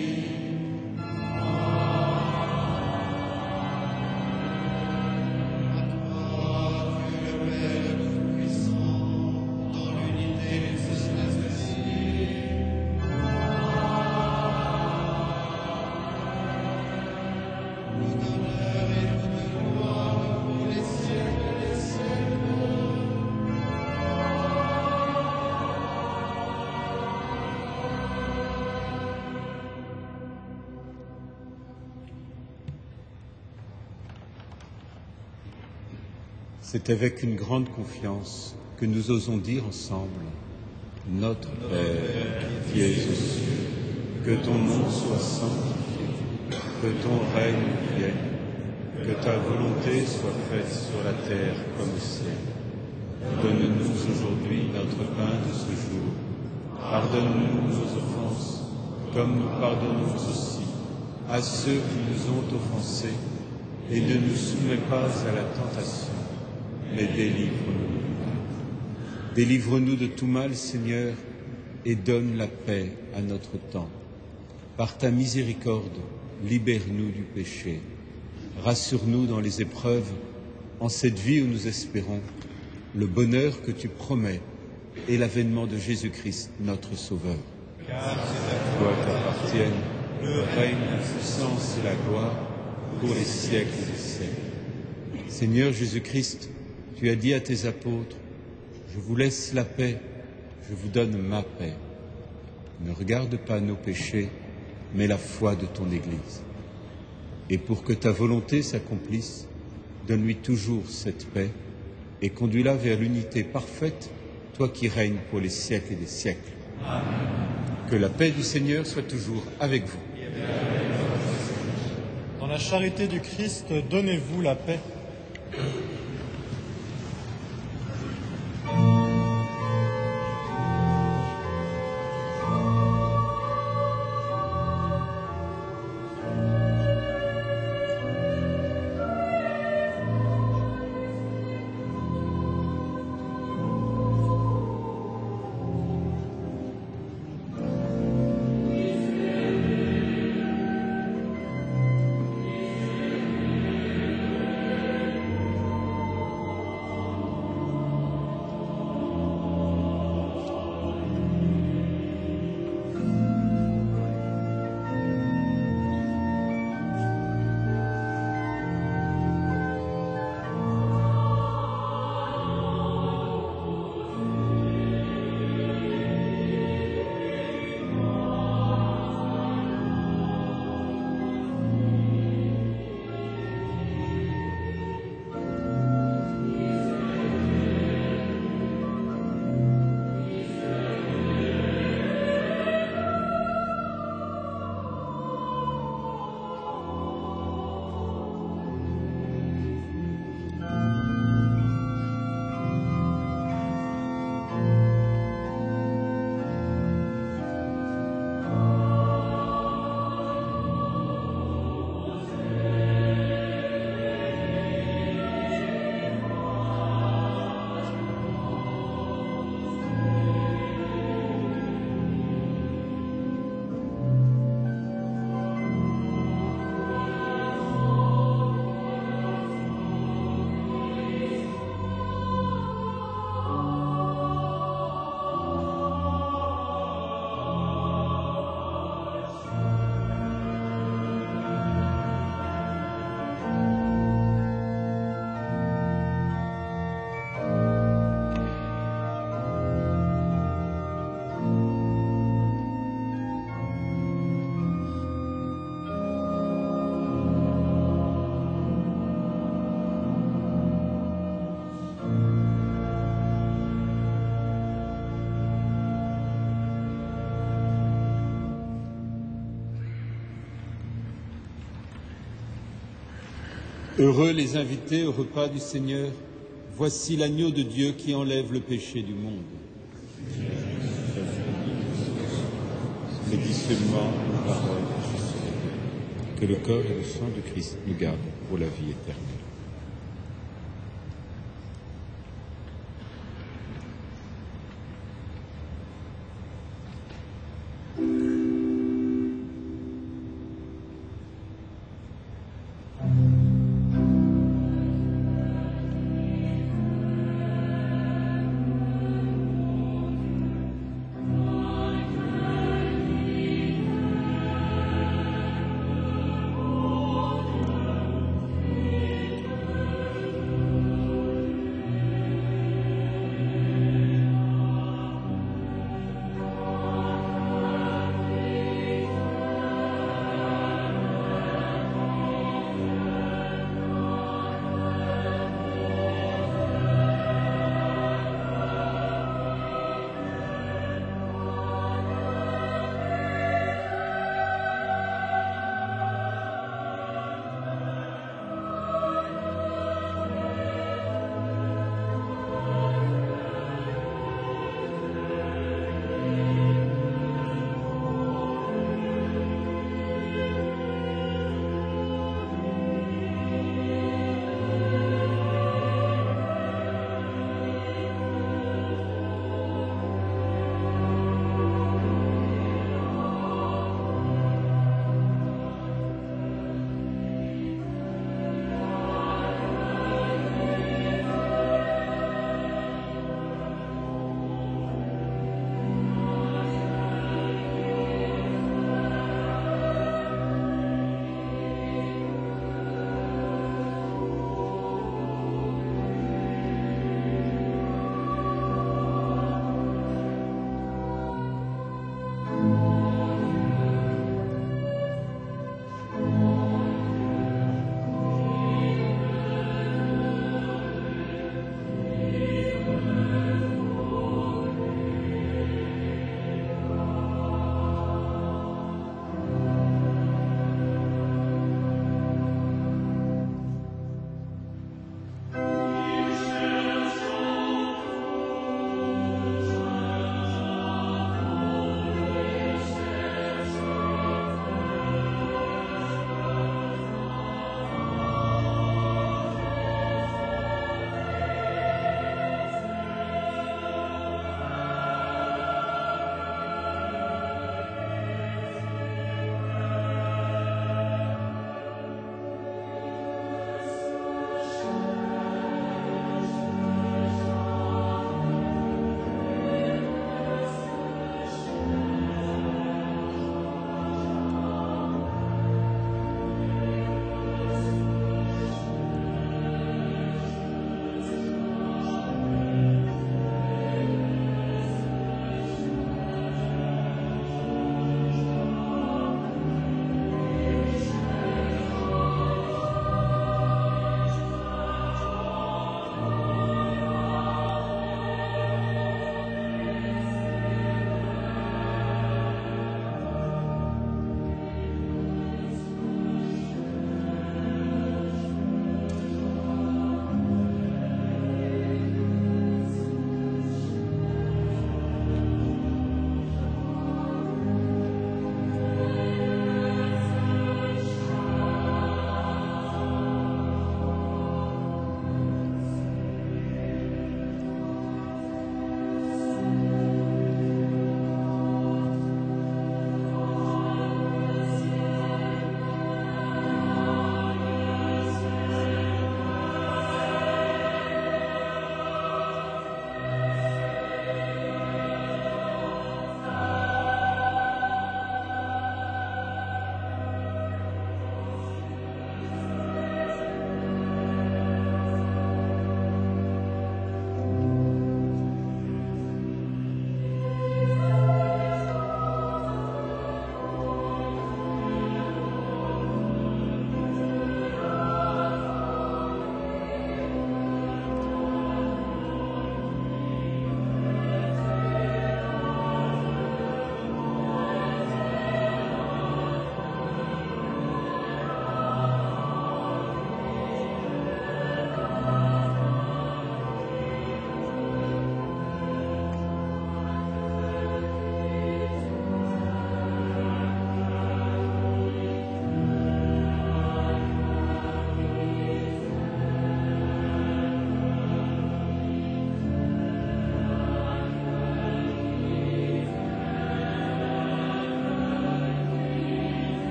C'est avec une grande confiance que nous osons dire ensemble « Notre Père qui es aux cieux, que ton nom soit sanctifié, que ton règne vienne, que ta volonté soit faite sur la terre comme au ciel. Donne-nous aujourd'hui notre pain de ce jour. Pardonne-nous nos offenses, comme nous pardonnons aussi à ceux qui nous ont offensés, et ne nous soumets pas à la tentation, mais délivre-nous du mal. Délivre-nous de tout mal, Seigneur, et donne la paix à notre temps. Par ta miséricorde, libère-nous du péché. Rassure-nous dans les épreuves, en cette vie où nous espérons le bonheur que tu promets et l'avènement de Jésus-Christ, notre Sauveur. Car c'est à toi qu'appartiennent le règne, la puissance et la gloire pour les siècles des siècles. Seigneur Jésus-Christ, tu as dit à tes apôtres, « Je vous laisse la paix, je vous donne ma paix. Ne regarde pas nos péchés, mais la foi de ton Église. Et pour que ta volonté s'accomplisse, donne-lui toujours cette paix et conduis-la vers l'unité parfaite, toi qui règnes pour les siècles et des siècles. Amen. Que la paix du Seigneur soit toujours avec vous. Dans la charité du Christ, donnez-vous la paix. Heureux les invités au repas du Seigneur, voici l'agneau de Dieu qui enlève le péché du monde. Mais dis seulement une parole, que le corps et le sang de Christ nous gardent pour la vie éternelle.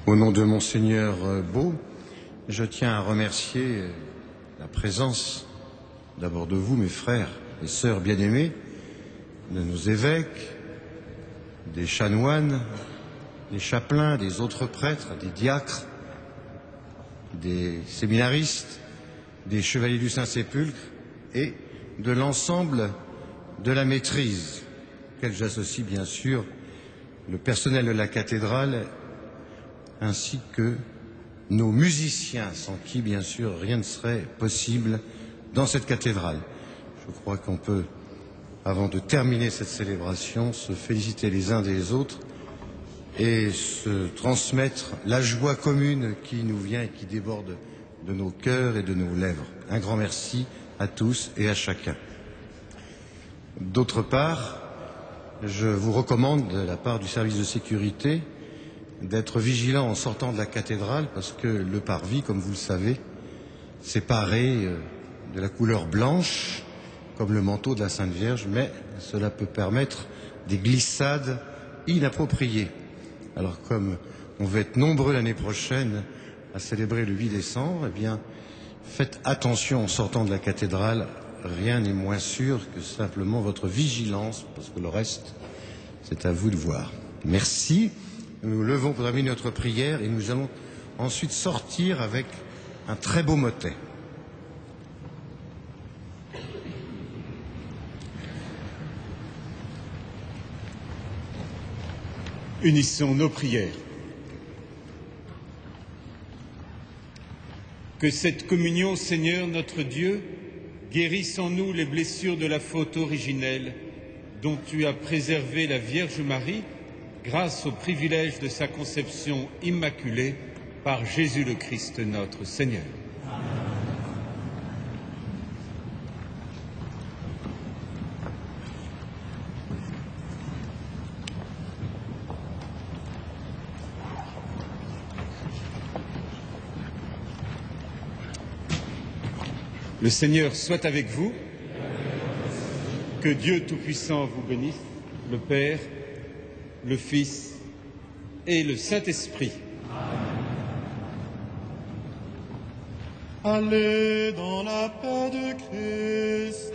Au nom de Monseigneur Beau, je tiens à remercier la présence d'abord de vous, mes frères et sœurs bien-aimés, de nos évêques, des chanoines, des chapelains, des autres prêtres, des diacres, des séminaristes, des chevaliers du Saint-Sépulcre et de l'ensemble de la maîtrise, auquel j'associe bien sûr le personnel de la cathédrale ainsi que nos musiciens, sans qui bien sûr rien ne serait possible dans cette cathédrale. Je crois qu'on peut, avant de terminer cette célébration, se féliciter les uns des autres et se transmettre la joie commune qui nous vient et qui déborde de nos cœurs et de nos lèvres. Un grand merci à tous et à chacun. D'autre part, je vous recommande, de la part du service de sécurité, d'être vigilant en sortant de la cathédrale parce que le parvis, comme vous le savez, s'est paré de la couleur blanche, comme le manteau de la Sainte Vierge, mais cela peut permettre des glissades inappropriées. Alors comme on va être nombreux l'année prochaine à célébrer le 8 décembre, eh bien, faites attention en sortant de la cathédrale. Rien n'est moins sûr que simplement votre vigilance, parce que le reste, c'est à vous de voir. Merci. Nous nous levons pour terminer notre prière et nous allons ensuite sortir avec un très beau motet. Unissons nos prières. Que cette communion, Seigneur notre Dieu, guérisse en nous les blessures de la faute originelle dont tu as préservé la Vierge Marie grâce au privilège de sa conception immaculée par Jésus le Christ notre Seigneur. Le Seigneur soit avec vous. Que Dieu Tout-Puissant vous bénisse, le Père, le Fils et le Saint-Esprit. Allez dans la paix de Christ.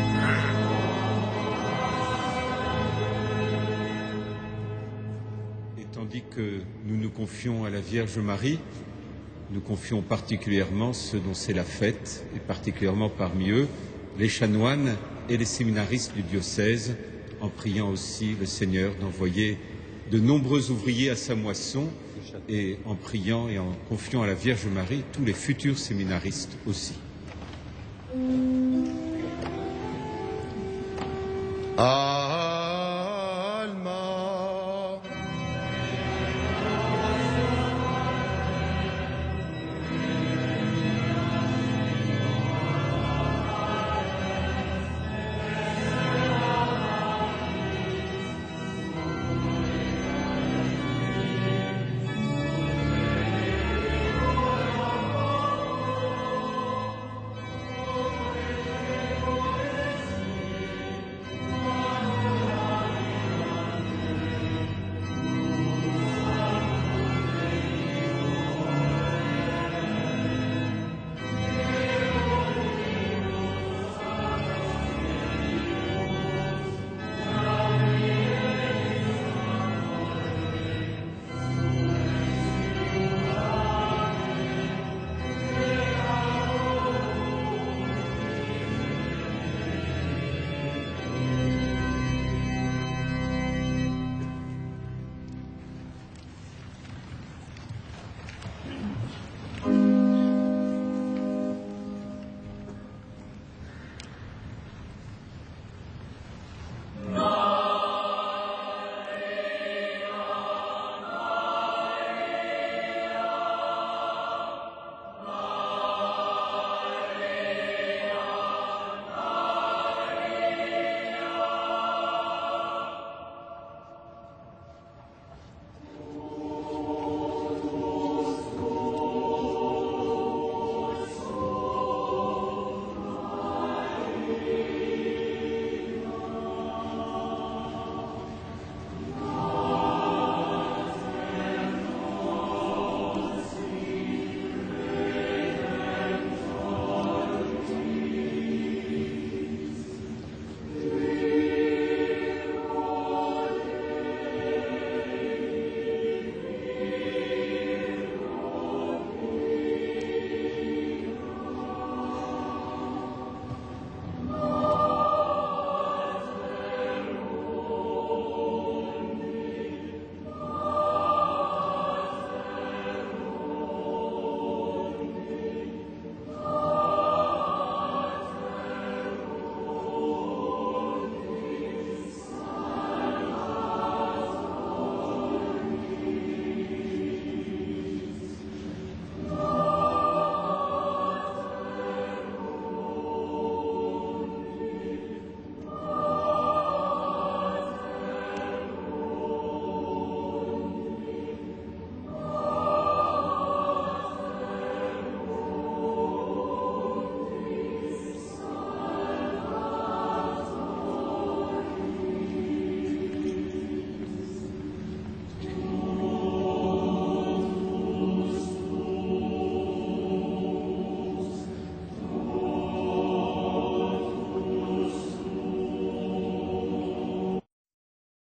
Et tandis que nous nous confions à la Vierge Marie, nous confions particulièrement ceux dont c'est la fête, et particulièrement parmi eux, les chanoines et les séminaristes du diocèse, en priant aussi le Seigneur d'envoyer de nombreux ouvriers à sa moisson, et en priant et en confiant à la Vierge Marie tous les futurs séminaristes aussi. Ah.